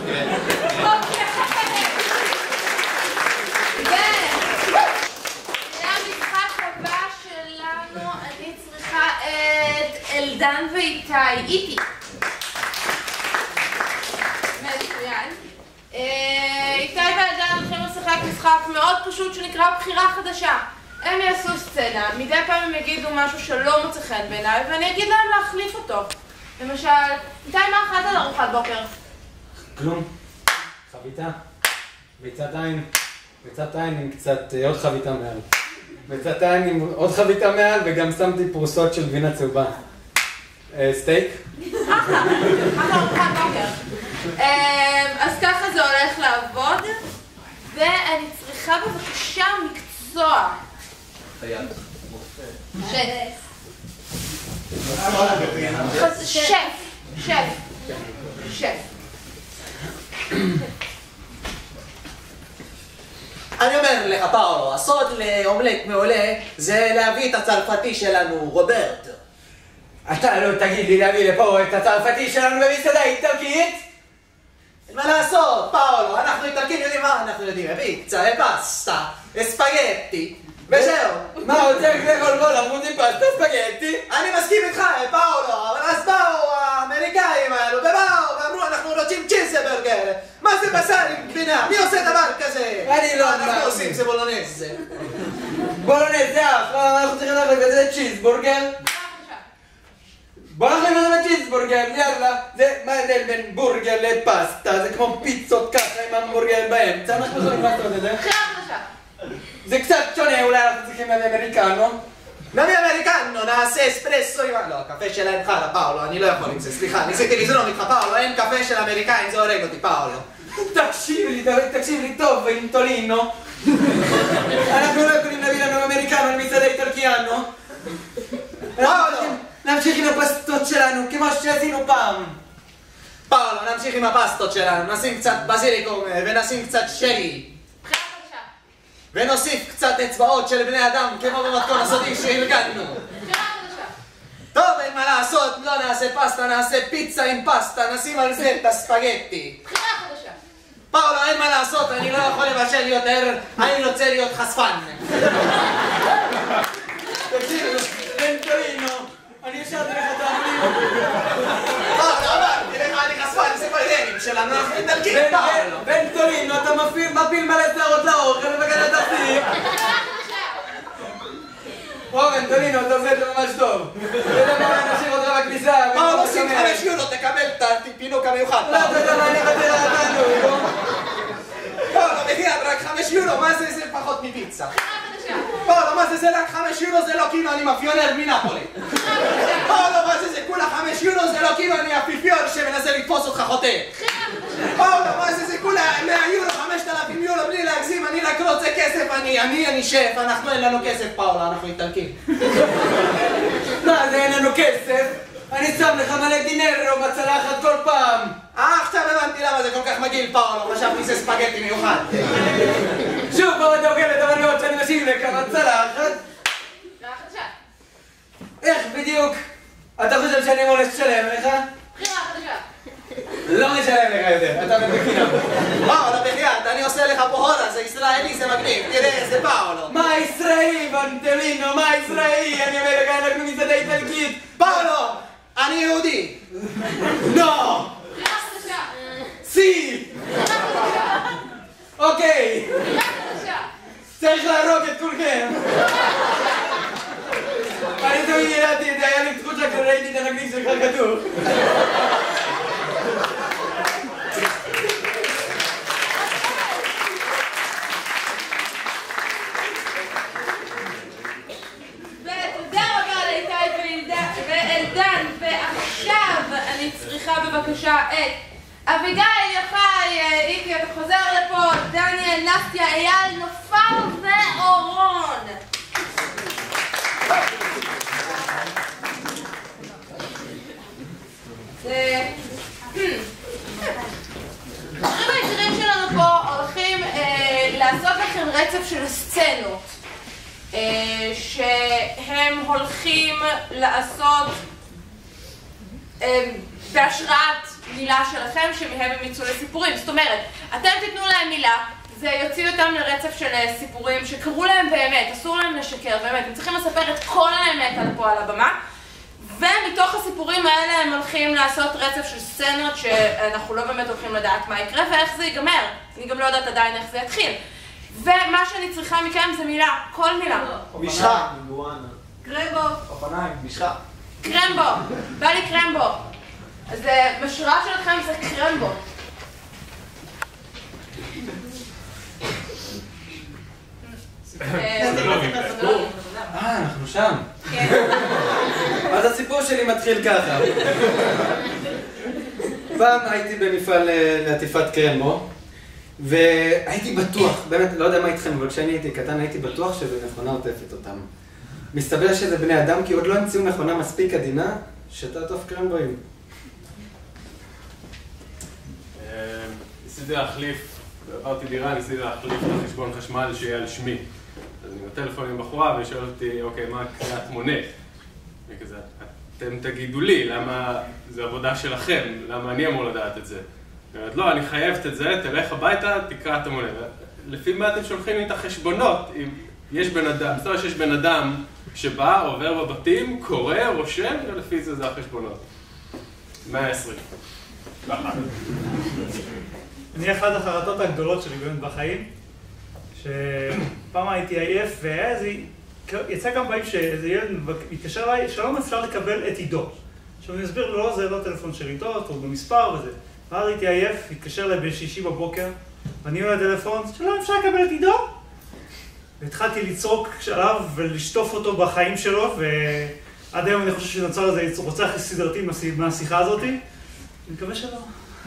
המשחק הבא שלנו, אני צריכה את אלדן ואיתי. איתי. מצוין. איתי ואלדן הולכים לשחק משחק מאוד פשוט שנקרא בחירה חדשה. הם יעשו סצנה, מדי פעם הם יגידו משהו שלא מוצא חן בעיניי ואני אגיד להם להחליף אותו. למשל, איתי, מה אכלת על ארוחת בוקר? כלום. חביתה. ביצת עין. ביצת עין עם קצת עוד חביתה מעל. ביצת עין עם עוד חביתה מעל וגם שמתי פרוסות של גבינה צהובה. סטייק? אחלה ארוחת בוקר. אז ככה זה הולך לעבוד, ואני צריכה בבקשה מקצוע. חייל. שף. אני אומר לך, פאולו, הסוד לאומלט מעולה זה להביא את הצרפתי שלנו, רוברט. אתה לא תגיד לי להביא לפה את הצרפתי שלנו במסעדה איטלקית? מה לעשות, פאולו, אנחנו איטלקים יודעים מה אנחנו יודעים, פיצה, פסטה, ספגטי, וזהו. מה רוצה לאכול בו למות עם פסטה ספגטי? אני מסכים איתך, פאולו, אבל אז באו האמריקאים האלו, ואמרו אנחנו רוצים צ'יזברגר. מה זה בשר עם גבינה? מי עושה דבר כזה? אני לא... אנחנו עושים זה בולונזה. בולונזה, אנחנו צריכים להחליף את זה צ'יזבורגר. בוא נחליף את זה בצ'יזבורגר, יאללה. מה ההבדל בין בורגר לפסטה? זה כמו פיצות ככה עם המבורגר באמצע, אנחנו יכולים לעשות את זה. זה קצת שונה, אולי אנחנו צריכים להביא אמריקנו. נביא אמריקנו, נעשה אספרסו עם... לא, הקפה שלהם חלה, פאולו, אני לא יכול עם זה, סליחה, ניסיתי לזרום איתך, פאולו, אין קפה של אמריקאים, זה הורג אותי, פאולו. תקשיב לי טוב, עם טולינו. אנחנו לא יכולים להביא לנו אמריקנו על מסעדה איטלקיאנו. פאולו! נמשיך עם הפסטות שלנו, כמו שעשינו פעם. פאולו, נמשיך עם הפסטות שלנו, נשים קצת בזיליקום ונשים קצת שרי. ונוסיף קצת אצבעות של בני אדם, כמו במתכון הסודי שהרגלנו. טוב, אין מה לעשות, לא נעשה פסטה, נעשה פיצה עם פסטה, נשים על זה את הספגטי. פאולו, אין מה לעשות, אני לא יכול לבשל יותר, אני רוצה להיות חשפן. תקשיב, בנטולינו, אני השארתי לך את העמלים. פאולו, אמרתי לך, אני חשפן, זה בלדנים שלנו, אנחנו איטלקים, פאולו. בנטולינו, אתה מפיל מלא שערות לאוכל ובגלל אתה סיפ. בנטולינו, אתה עושה את זה ממש טוב. אתה יודע מה, נשאיר אותך בכניסה. פאולו, שים 5 יורו, תקבל את הפינוק המיוחד. לא, אתה יודע מה, אני אוותר על התענוג. פאולו, בחייאת, רק 5 יורו, מה זה? זה פחות מפיצה. פאולו, מה זה? זה רק 5 יורו, זה לא כאילו אני מאפיונר מנפולי. פאולו, מה זה? זה כולה 5 יורו, זה לא כאילו אני אפיפיור שמנסה לתפוס אותך חוטא. פאולו, מה זה? זה כולה 100 יורו, 5,000 יורו, בלי להגזים, אני רק רוצה כסף, אני שף, אנחנו אין לנו כסף, פאולו, אנחנו איטלקים. מה זה אין לנו כסף? אני שם לך מלא דינרו בצלחת כל פעם. עכשיו הבנתי למה זה כל כך מגעיל, פאולו, חשבתי זה ספגטי מיוחד. שוב פעם אתה אוכל את המניות שאני משיב לך בצלחת. איך בדיוק? אתה חושב שאני אמור לשלם לך? לא נשלם לך יותר, אתה מבחינם. פאולו, בחייאת, אני עושה לך פה הורה, זה ישראלי, זה מגניב, תראה, זה פאולו. מה ישראלי, בנטלינו, מה ישראלי? אני אומר לך, אנחנו מסעדה איטלקית. פאולו, אני יהודי. לא! סי! אוקיי. צריך להרוג את כולכם. אני תמיד ידעתי את זה, היה לי תחושה כשראיתי את הנגניק שלך כתוב. ואלדן, ועכשיו אני צריכה בבקשה את אביגיל, יחי, איקי, אתה חוזר לפה, דניאל, נסטיה, אייל, נופר ואורון. החברים הישירים שלנו פה הולכים לעשות לכם רצף של סצנות שהם הולכים לעשות בהשראת מילה שלכם שמהם הם יצאו לסיפורים. זאת אומרת, אתם תיתנו להם מילה, זה יוציא אותם לרצף של סיפורים שקראו להם באמת, אסור להם לשקר, באמת, הם צריכים לספר את כל האמת על פה על הבמה, ומתוך הסיפורים האלה הם הולכים לעשות רצף של סצנות שאנחנו לא באמת הולכים לדעת מה יקרה ואיך זה ייגמר. אני גם לא יודעת עדיין איך זה יתחיל. ומה שאני צריכה מכם זה מילה, כל מילה. משחה. קרמבו. אופניים, משחה. קרמבו. בא לי קרמבו. אז משרה שלכם זה קרמבו. אנחנו שם. אז הסיפור שלי מתחיל ככה. פעם הייתי במפעל לעטיפת קרמבו, והייתי בטוח, באמת לא יודע מה איתכם, אבל כשאני הייתי קטן הייתי בטוח שבמכונה עוטפת אותם. מסתבר שזה בני אדם כי עוד לא המציאו מכונה מספיק עדינה שתעטוף קרמבואים. ניסיתי להחליף, עברתי דירה, ניסיתי להחליף את החשבון חשמל שיהיה על שמי. אז אני בטלפון עם בחורה והיא שואלת אותי, אוקיי, מה קריאת מונה? וכזה, אתם תגידו לי, למה זה עבודה שלכם? למה אני אמור לדעת את זה? היא אומרת, לא, אני חייבת את זה, תלך הביתה, תקרא את המונה. לפי מה אתם שולחים לי את החשבונות? אם יש בן אדם, בסדר שיש בן אדם שבא, עובר בבתים, קורא, רושם, ולפי זה זה החשבונות. 120. אני אחת החרטות הגדולות שלי באמת בחיים, שפעם הייתי עייף, יצא כמה פעמים שאיזה ילד מתקשר אליי, שלום, אפשר לקבל את עידו. עכשיו אני אסביר לו, לא, זה לא טלפון של עידו, הוא במספר וזה. ואז הייתי עייף, התקשר אליי בשישי בבוקר, ואני עולה לטלפון, שלום, אפשר לקבל את עידו? והתחלתי לצרוק עליו ולשטוף אותו בחיים שלו, ועד היום אני חושב שנוצר איזה רוצח סדרתי מהשיחה הזאת. אני מקווה שלא.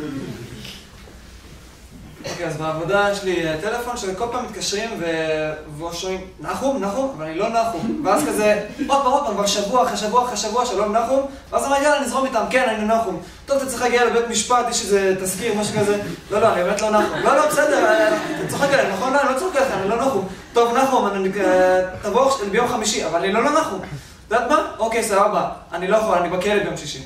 אוקיי, אז בעבודה יש לי טלפון שכל פעם מתקשרים ושומעים נחום, אבל אני לא נחום. ואז כזה, עוד פעם, כבר שבוע אחרי שבוע, שלום נחום. ואז אני אומר, יאללה, נזרום איתם, כן, אני נחום. טוב, אתה צריך להגיע לבית משפט, יש איזה תזכיר, משהו כזה. לא, אני באמת לא נחום. לא, בסדר, אתה צוחק עליהם, נכון? לא, אני לא צוחק עליהם, אני לא נחום. טוב, נחום, תבוא ביום חמישי, אבל אני לא נחום. אתה יודעת מה? אוקיי, סבבה, אני לא יכול, אני בכלא ביום שישי.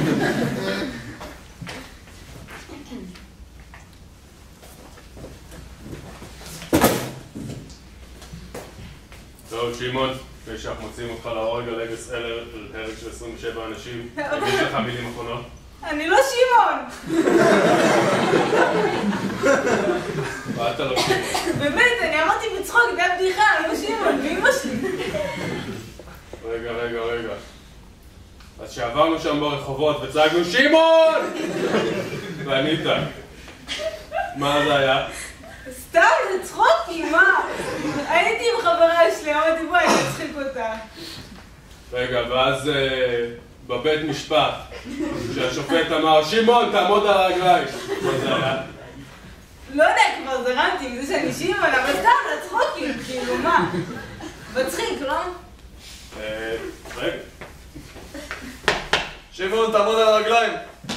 טוב, שמעון, לפני שאנחנו מוצאים אותך להורג על אגס אלר, הרג של 27 אנשים, יש לך מילים אחרונות? אני לא שמעון! ואתה לא שמעון. באמת, אני אמרתי בצחוק, זה הבדיחה, אני לא שמעון, ואמא שלי. רגע. אז שעברנו שם ברחובות וצעקנו שמעון! וענית. מה זה היה? סתם, זה צחוקי, מה? הייתי עם חברה שלי, אמרתי בואי, אני אצחיק אותה. רגע, ואז בבית משפט, שהשופט אמר, שמעון, תעמוד על הרגליים. מה זה היה? לא יודע, כבר זרמתי עם זה שאני שמעון, אבל סתם, זה צחוקי, כאילו, מה? מצחיק, לא? רגע. שמעון, תעמוד על הרגליים.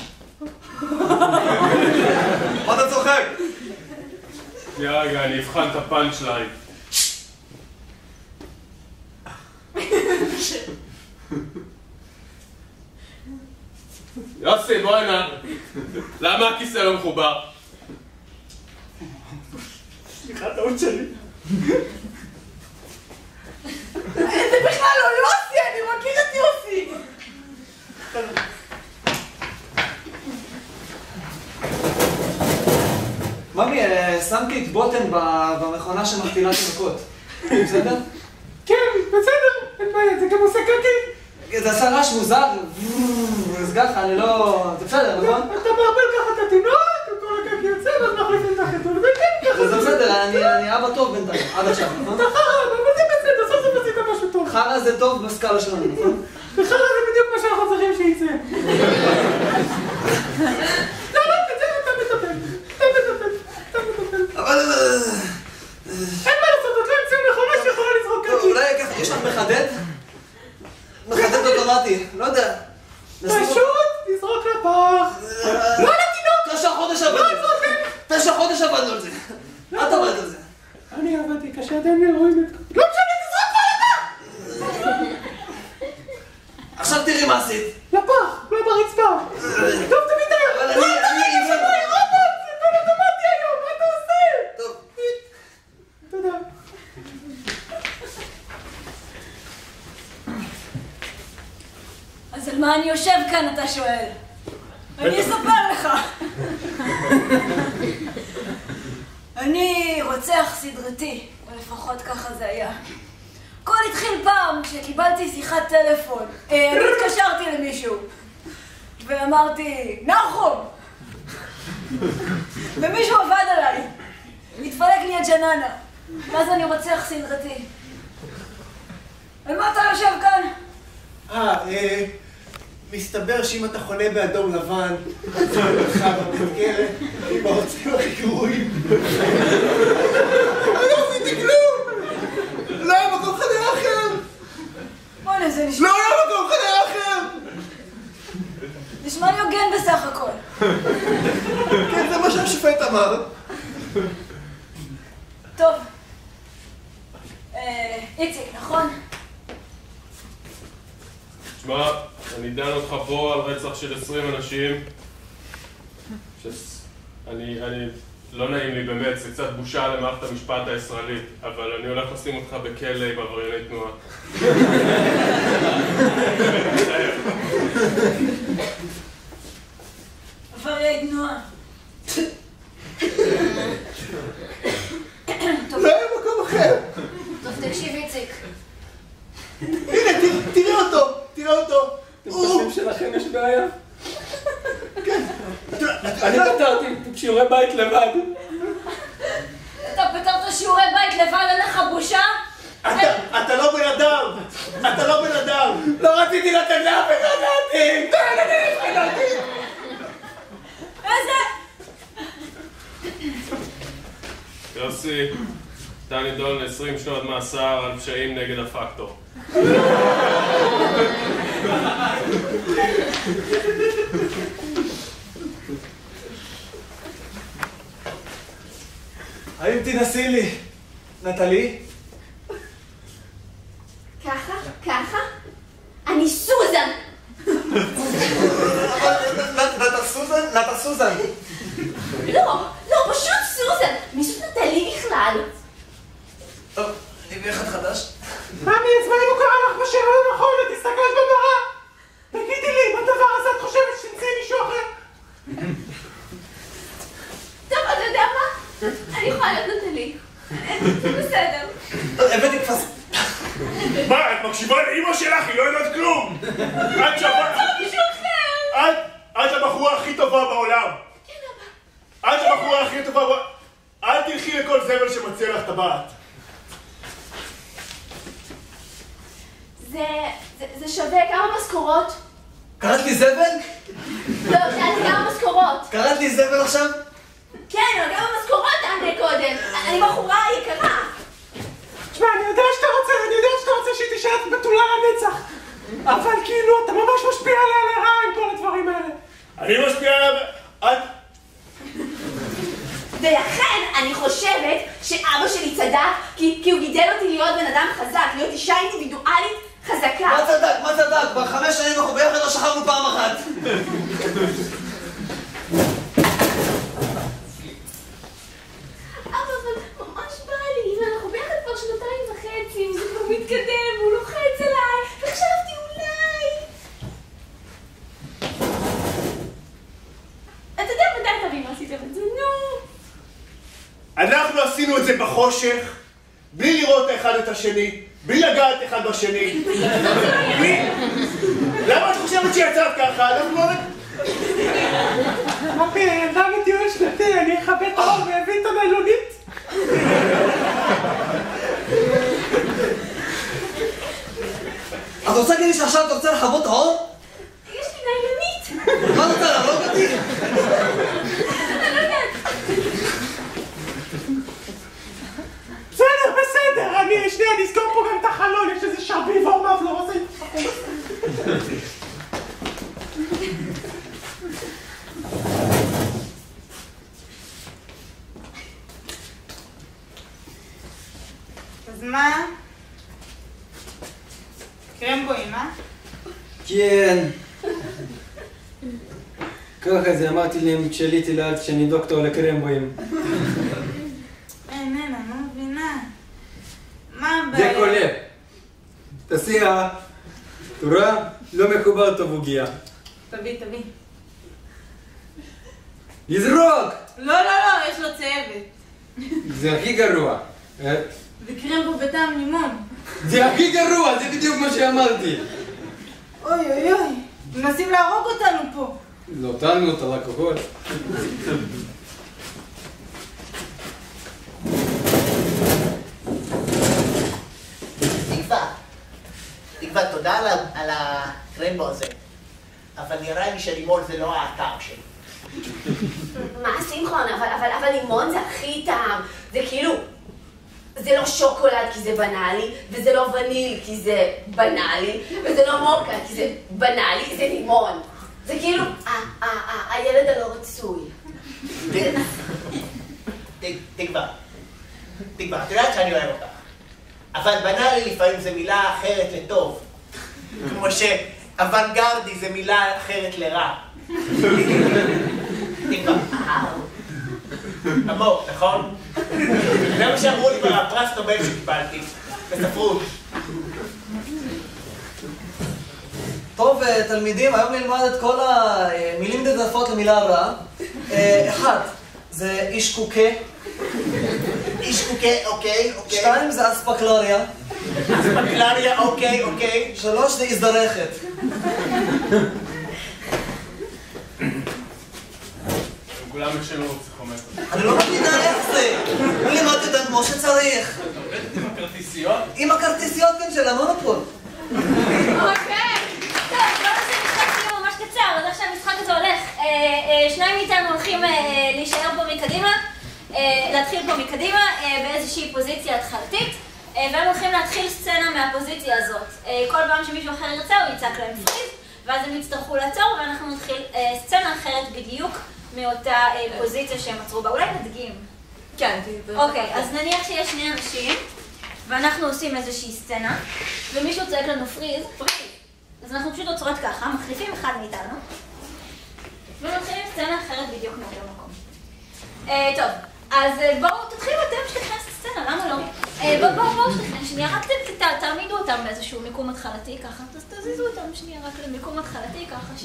מה אתה צוחק? רגע, אני אבחן את הפאנץ' ליין. יוסי, בוא הנה. למה הכיסא לא מחובר? סליחה, טעות שלי. זה בכלל לא יוסי, אני מכיר את יוסי. ממי, שמתי את בוטן במכונה שמכתילה תינוקות. בסדר? כן, בסדר, אין בעיה, זה גם עושה קקי. זה עשה רעש מוזר, אז ככה, אני לא... זה בסדר, נכון? אתה מערבל ככה את התינוק, כל הקקי יוצא, ואז מחליפים את החתול, וכן ככה. זה בסדר, אני אבא טוב בינתיים, עד עכשיו, נכון? אתה חרא, אבל זה בסדר, סוף סוף עשית משהו טוב. חרא זה טוב בסקאלה שלנו, נכון? וחרא זה בדיוק מה שאנחנו צריכים שייצא. לא, זה אתה מטפל. אבל... אין מה לעשות, עוד לא המציאו מכונה שיכולה לזרוק קקי. אולי ככה, יש לך מחדד? מחדד אוטומטי, לא יודע. פשוט לזרוק לפח. לא לתינוק! 9 חודש עבדנו על זה. את עבדת על זה. אני עבדתי קשה, עדיין לא רואים את... לא משנה, תזרוק כבר לפח! עכשיו תראי מה עשית. לפח, לא ברצפה. טוב, תמיד היה. לא, תמיד היה רובוט, זה כל אוטומטי היום, מה אתה עושה? טוב. תודה. אז על מה אני יושב כאן, אתה שואל? אני אספר לך. אני רוצח סדרתי, או לפחות ככה זה היה. הכל התחיל פעם כשקיבלתי שיחת טלפון. אני התקשרתי למישהו ואמרתי, נחום! ומישהו עבד עליי. התפלק לי הג'ננה. מה זה אני רוצח סדרתי? על מה אתה יושב כאן? מסתבר שאם אתה חולה באדום לבן, אז זה לך בבית כלא, עם העוצרים הכי גרועים. אני לא עשיתי כלום! לא היה מקום חניה אחר! בוא'נה, זה נשמע... לא היה מקום חניה אחר! נשמע לי הוגן בסך הכל. כן, זה מה שהשופט אמר. טוב. איציק, נכון? תשמע, אני דן אותך פה על רצח של 20 אנשים. לא נעים לי באמת, זה קצת בושה למערכת המשפט הישראלית, אבל אני הולך לשים אותך בכלא עם עברייני תנועה. עברייני תנועה. לא היה מקום אחר. טוב, תקשיב איציק. הנה, תראה אותו, תראה אותו. אתם חושבים שלכם יש בעיה? כן. אני פתרתי שיעורי בית לבד. אתה פתרת שיעורי בית לבד, אין לך בושה? אתה לא בן אדם! אתה לא בן אדם! לא רציתי לתת לאף אחד להתאים! איזה? יוסי, אתה נידון ל-20 שנות מאסר על פשעים נגד הפקטור. האם תנסי לי, נטלי? ככה? ככה? אני סוזן! נטה סוזן. לא, פשוט סוזן! מי זאת נטלי בכלל? טוב, אני באחד חדש. ממי, עצמאי לא קרה לך בשם לא נכון, תסתכלת במראה! תגידי לי, מה הדבר הזה את חושבת שתמצאי מישהו אחר? טוב, אתה יודע מה? אני יכולה להיות נטלי. זה בסדר. הבאתי כפס... מה, את מקשיבה לאמא שלך? היא לא יודעת כלום! את שווה... את הבחורה הכי טובה בעולם! את הבחורה הכי טובה בעולם! אל תלכי לכל זבל שמציע לך טבעת. זה שווה כמה משכורות? קראת לי זבל? לא, שאלתי כמה משכורות. קראת לי זבל עכשיו? כן, אבל כמה משכורות תענה קודם. אני בחורה יקרה. תשמע, אני יודע שאתה רוצה שהיא תישאר בתולה לנצח. אבל כאילו, אתה ממש משפיע עליה לרעה עם כל הדברים האלה. אני משפיע עליה... ולכן אני חושבת שאבא שלי צדק, כי הוא גידל אותי להיות בן אדם חזק, להיות אישה אינדיבידואלית חזקה. מה צדק? כבר 5 שנים אנחנו ביחד לא שכבנו פעם אחת. אבל ממש בא לי, ואנחנו ביחד כבר 2.5, זה כבר מתקדם, והוא לוחץ עליי, וחשבתי אולי... אתה יודע מתי תבין מה עשיתם את זה, נו. אנחנו עשינו את זה בחושך, בלי לראות אחד את השני, בלי לגעת אחד בשני. למה את חושבת שיצאת ככה? אנחנו לא... אוקיי, ילדה בטיול שנתי, אני אכבה את האור ואביא את הניילונית. את רוצה להגיד לי שעכשיו אתה רוצה לכבות את האור? יש לי ניילונית. מה אתה רוצה להרוג אותי? אני לא יודעת. בסדר, אני שנייה נזכור פה גם את החלון, יש איזה שרביב או מהפלורוסנט. אז מה? קרמבואים, אה? כן. ככה זה אמרתי להם כשעליתי לארץ שאני דוקטור לקרמבואים. אין, אני לא מבינה. מה הבעיה? זה קולה. תסיע. תורה, לא מקובל טוב עוגיה. תביא. לזרוק! לא, יש לו צהבת. זה הכי גרוע. וקרמבו בטעם לימון. זה הכי גרוע, זה בדיוק מה שאמרתי. אוי, מנסים להרוג אותנו פה. לא אותנו, את הלקוחות. בו זה. אבל נראה לי שלימון זה לא האתר שלי. מה, שמחון? אבל לימון זה הכי טעם. זה כאילו... זה לא שוקולד כי זה בנאלי, וזה לא וניל כי זה בנאלי, וזה לא מוקה כי זה בנאלי, זה לימון. זה כאילו הילד הלא רצוי. תקווה, את יודעת שאני אוהב אותך. אבל בנאלי לפעמים זה מילה אחרת לטוב. כמו שאוונגרדי זה מילה אחרת לרע. תקווה. עמוק, נכון? זה מה שאמרו לי בפרס נובל שקיבלתי, בספרות. טוב, תלמידים, היום נלמד את כל המילים נרדפות למילה רע. 1, זה איש קוקה. איש קוקה, אוקיי. 2 זה אספקלריה. אספקלריה, אוקיי. 3 זה הזדרכת. כולם נכשלו בפסיכומטרי. אני לא מבינה איך זה. אני לימדתי אותם כמו שצריך. אתה עובד עם הכרטיסיות? עם הכרטיסיות כן של המונופול. אוקיי. טוב, בואו נעשה משחק סיום ממש קצר. אז איך שהמשחק הזה הולך. שניים מאיתנו הולכים להישאר פה מקדימה. להתחיל פה מקדימה באיזושהי פוזיציה התחלתית. והם הולכים להתחיל סצנה מהפוזיציה הזאת. כל פעם שמישהו אחר ירצה הוא יצעק להם פריז. ואז הם יצטרכו לעצור ואנחנו נתחיל סצנה אחרת בדיוק מאותה פוזיציה שהם עצרו בה. אולי נדגים. כן. אוקיי, אז נניח שיש שני אנשים ואנחנו עושים איזושהי סצנה ומישהו צועק לנו פריז, אז אנחנו פשוט עוצרות ככה, מחליפים אחד מאיתנו ומתחילים סצנה אחרת בדיוק מאותו מקום. טוב, אז בואו תתחילו אתם שתכנס את הסצנה, למה לא? בואו שתכנס שנייה, רק תעמידו אותם באיזשהו מיקום התחלתי ככה, אז תזיזו אותם שנייה רק למיקום התחלתי ככה.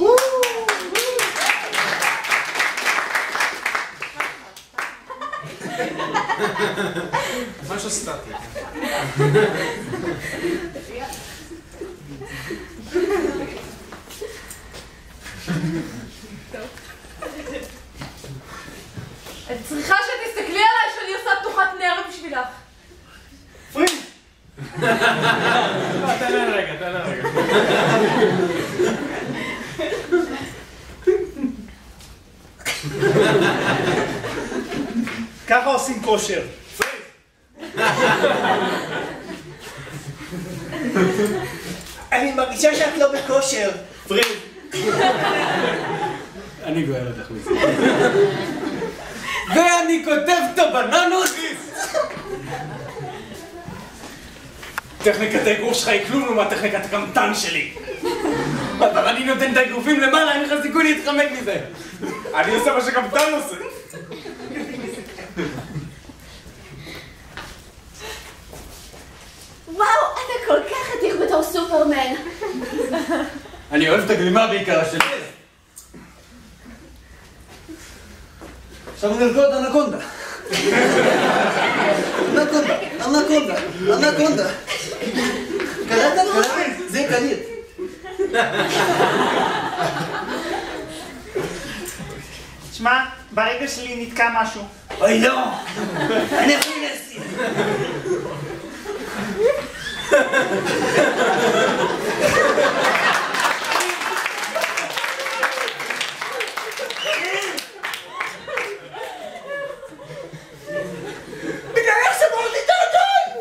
משהו סטטי. את צריכה שתסתכלי עליי שאני עושה פתוחת נר בשבילך. פריז! תן לה רגע. ככה עושים כושר. אני מרגישה שאת לא בכושר. פריז. אני גואל אותך מזה. ואני כותב את הבננות! טכניקת האגרוף שלך היא כלום לעומת טכניקת הקמטן שלי. אבל אני נותן את האגרופים למעלה, אין לך סיכוי להתחמק מזה. אני עושה מה שקמטן עושה. וואו, אתה כל כך עתיק בתור סופרמן. אני אוהב את הגלימה בעיקר שלי. עכשיו נרקוד אנקונדה. אנקונדה. קלטת? זה קליט. שמע, ברגע שלי נתקע משהו. אוי לא! אני יכול להסיר. בגללך זה מאוד ליטרדון!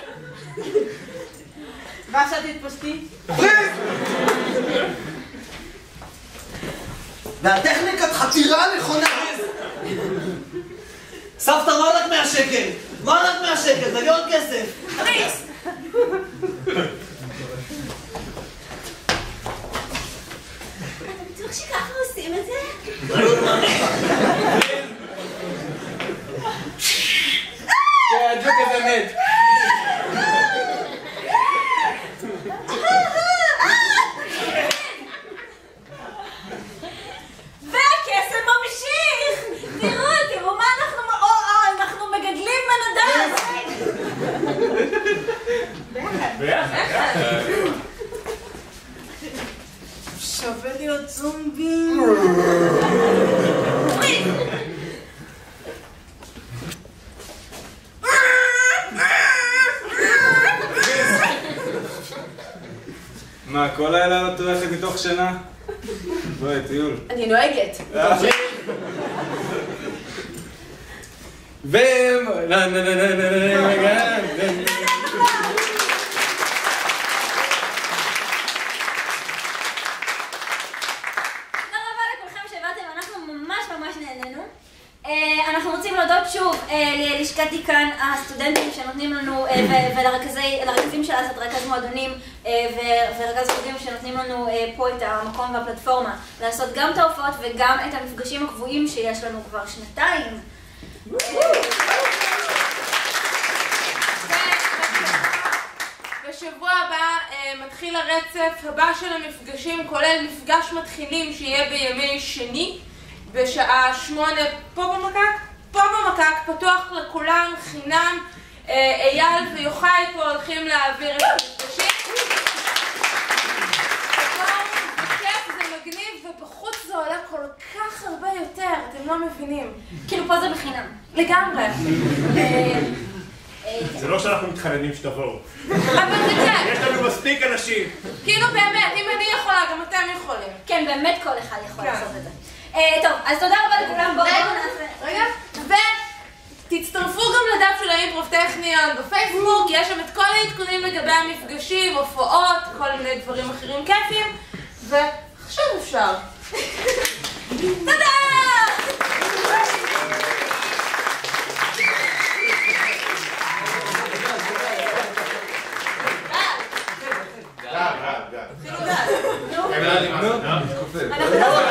מה שאת תתפשטי? והטכניקת חתירה נכונה. סבתא, מה רק 100 שקל? מה רק 100 שקל? זה לי עוד כסף. פריז! אתה בטוח שככה עושים את זה? כן, הג'וק הזה מת. והקסם ממשיך! תראו מה אנחנו מגדלים בן אדם! ביחד. שווה להיות זומבי. כל לילה לא טורחת מתוך שינה? בואי, טיול. אני נוהגת. אנחנו רוצים להודות שוב ללשכת דיקן הסטודנטים שנותנים לנו ולרכזים של אסת, רכז מועדונים ורכז חוגים שנותנים לנו פה את המקום והפלטפורמה לעשות גם את ההופעות וגם את המפגשים הקבועים שיש לנו כבר שנתיים. בשבוע הבא מתחיל הרצף הבא של המפגשים, כולל מפגש מתחילים שיהיה בימי שני בשעה 8 פה במקק. פה במקק, פתוח לכולם, חינם. אייל ויוחאי פה הולכים להעביר את המפגשים. זה כיף, זה מגניב, ובחוץ זה עולה כל כך הרבה יותר, אתם לא מבינים. כאילו פה זה בחינם. לגמרי. זה לא שאנחנו מתחננים שתבואו. אבל זה כן. יש לנו מספיק אנשים. כאילו באמת, אם אני יכולה, גם אתם יכולים. כן, באמת כל אחד יכול לעשות את זה. טוב, אז תודה רבה לכולם, בואו נעשה. רגע, ותצטרפו גם לדף של האימפרוב טכניון בפייסבוק, יש שם את כל העדכונים לגבי המפגשים, הופעות, כל מיני דברים אחרים כיפים, ועכשיו אפשר. תודה! גב. אנחנו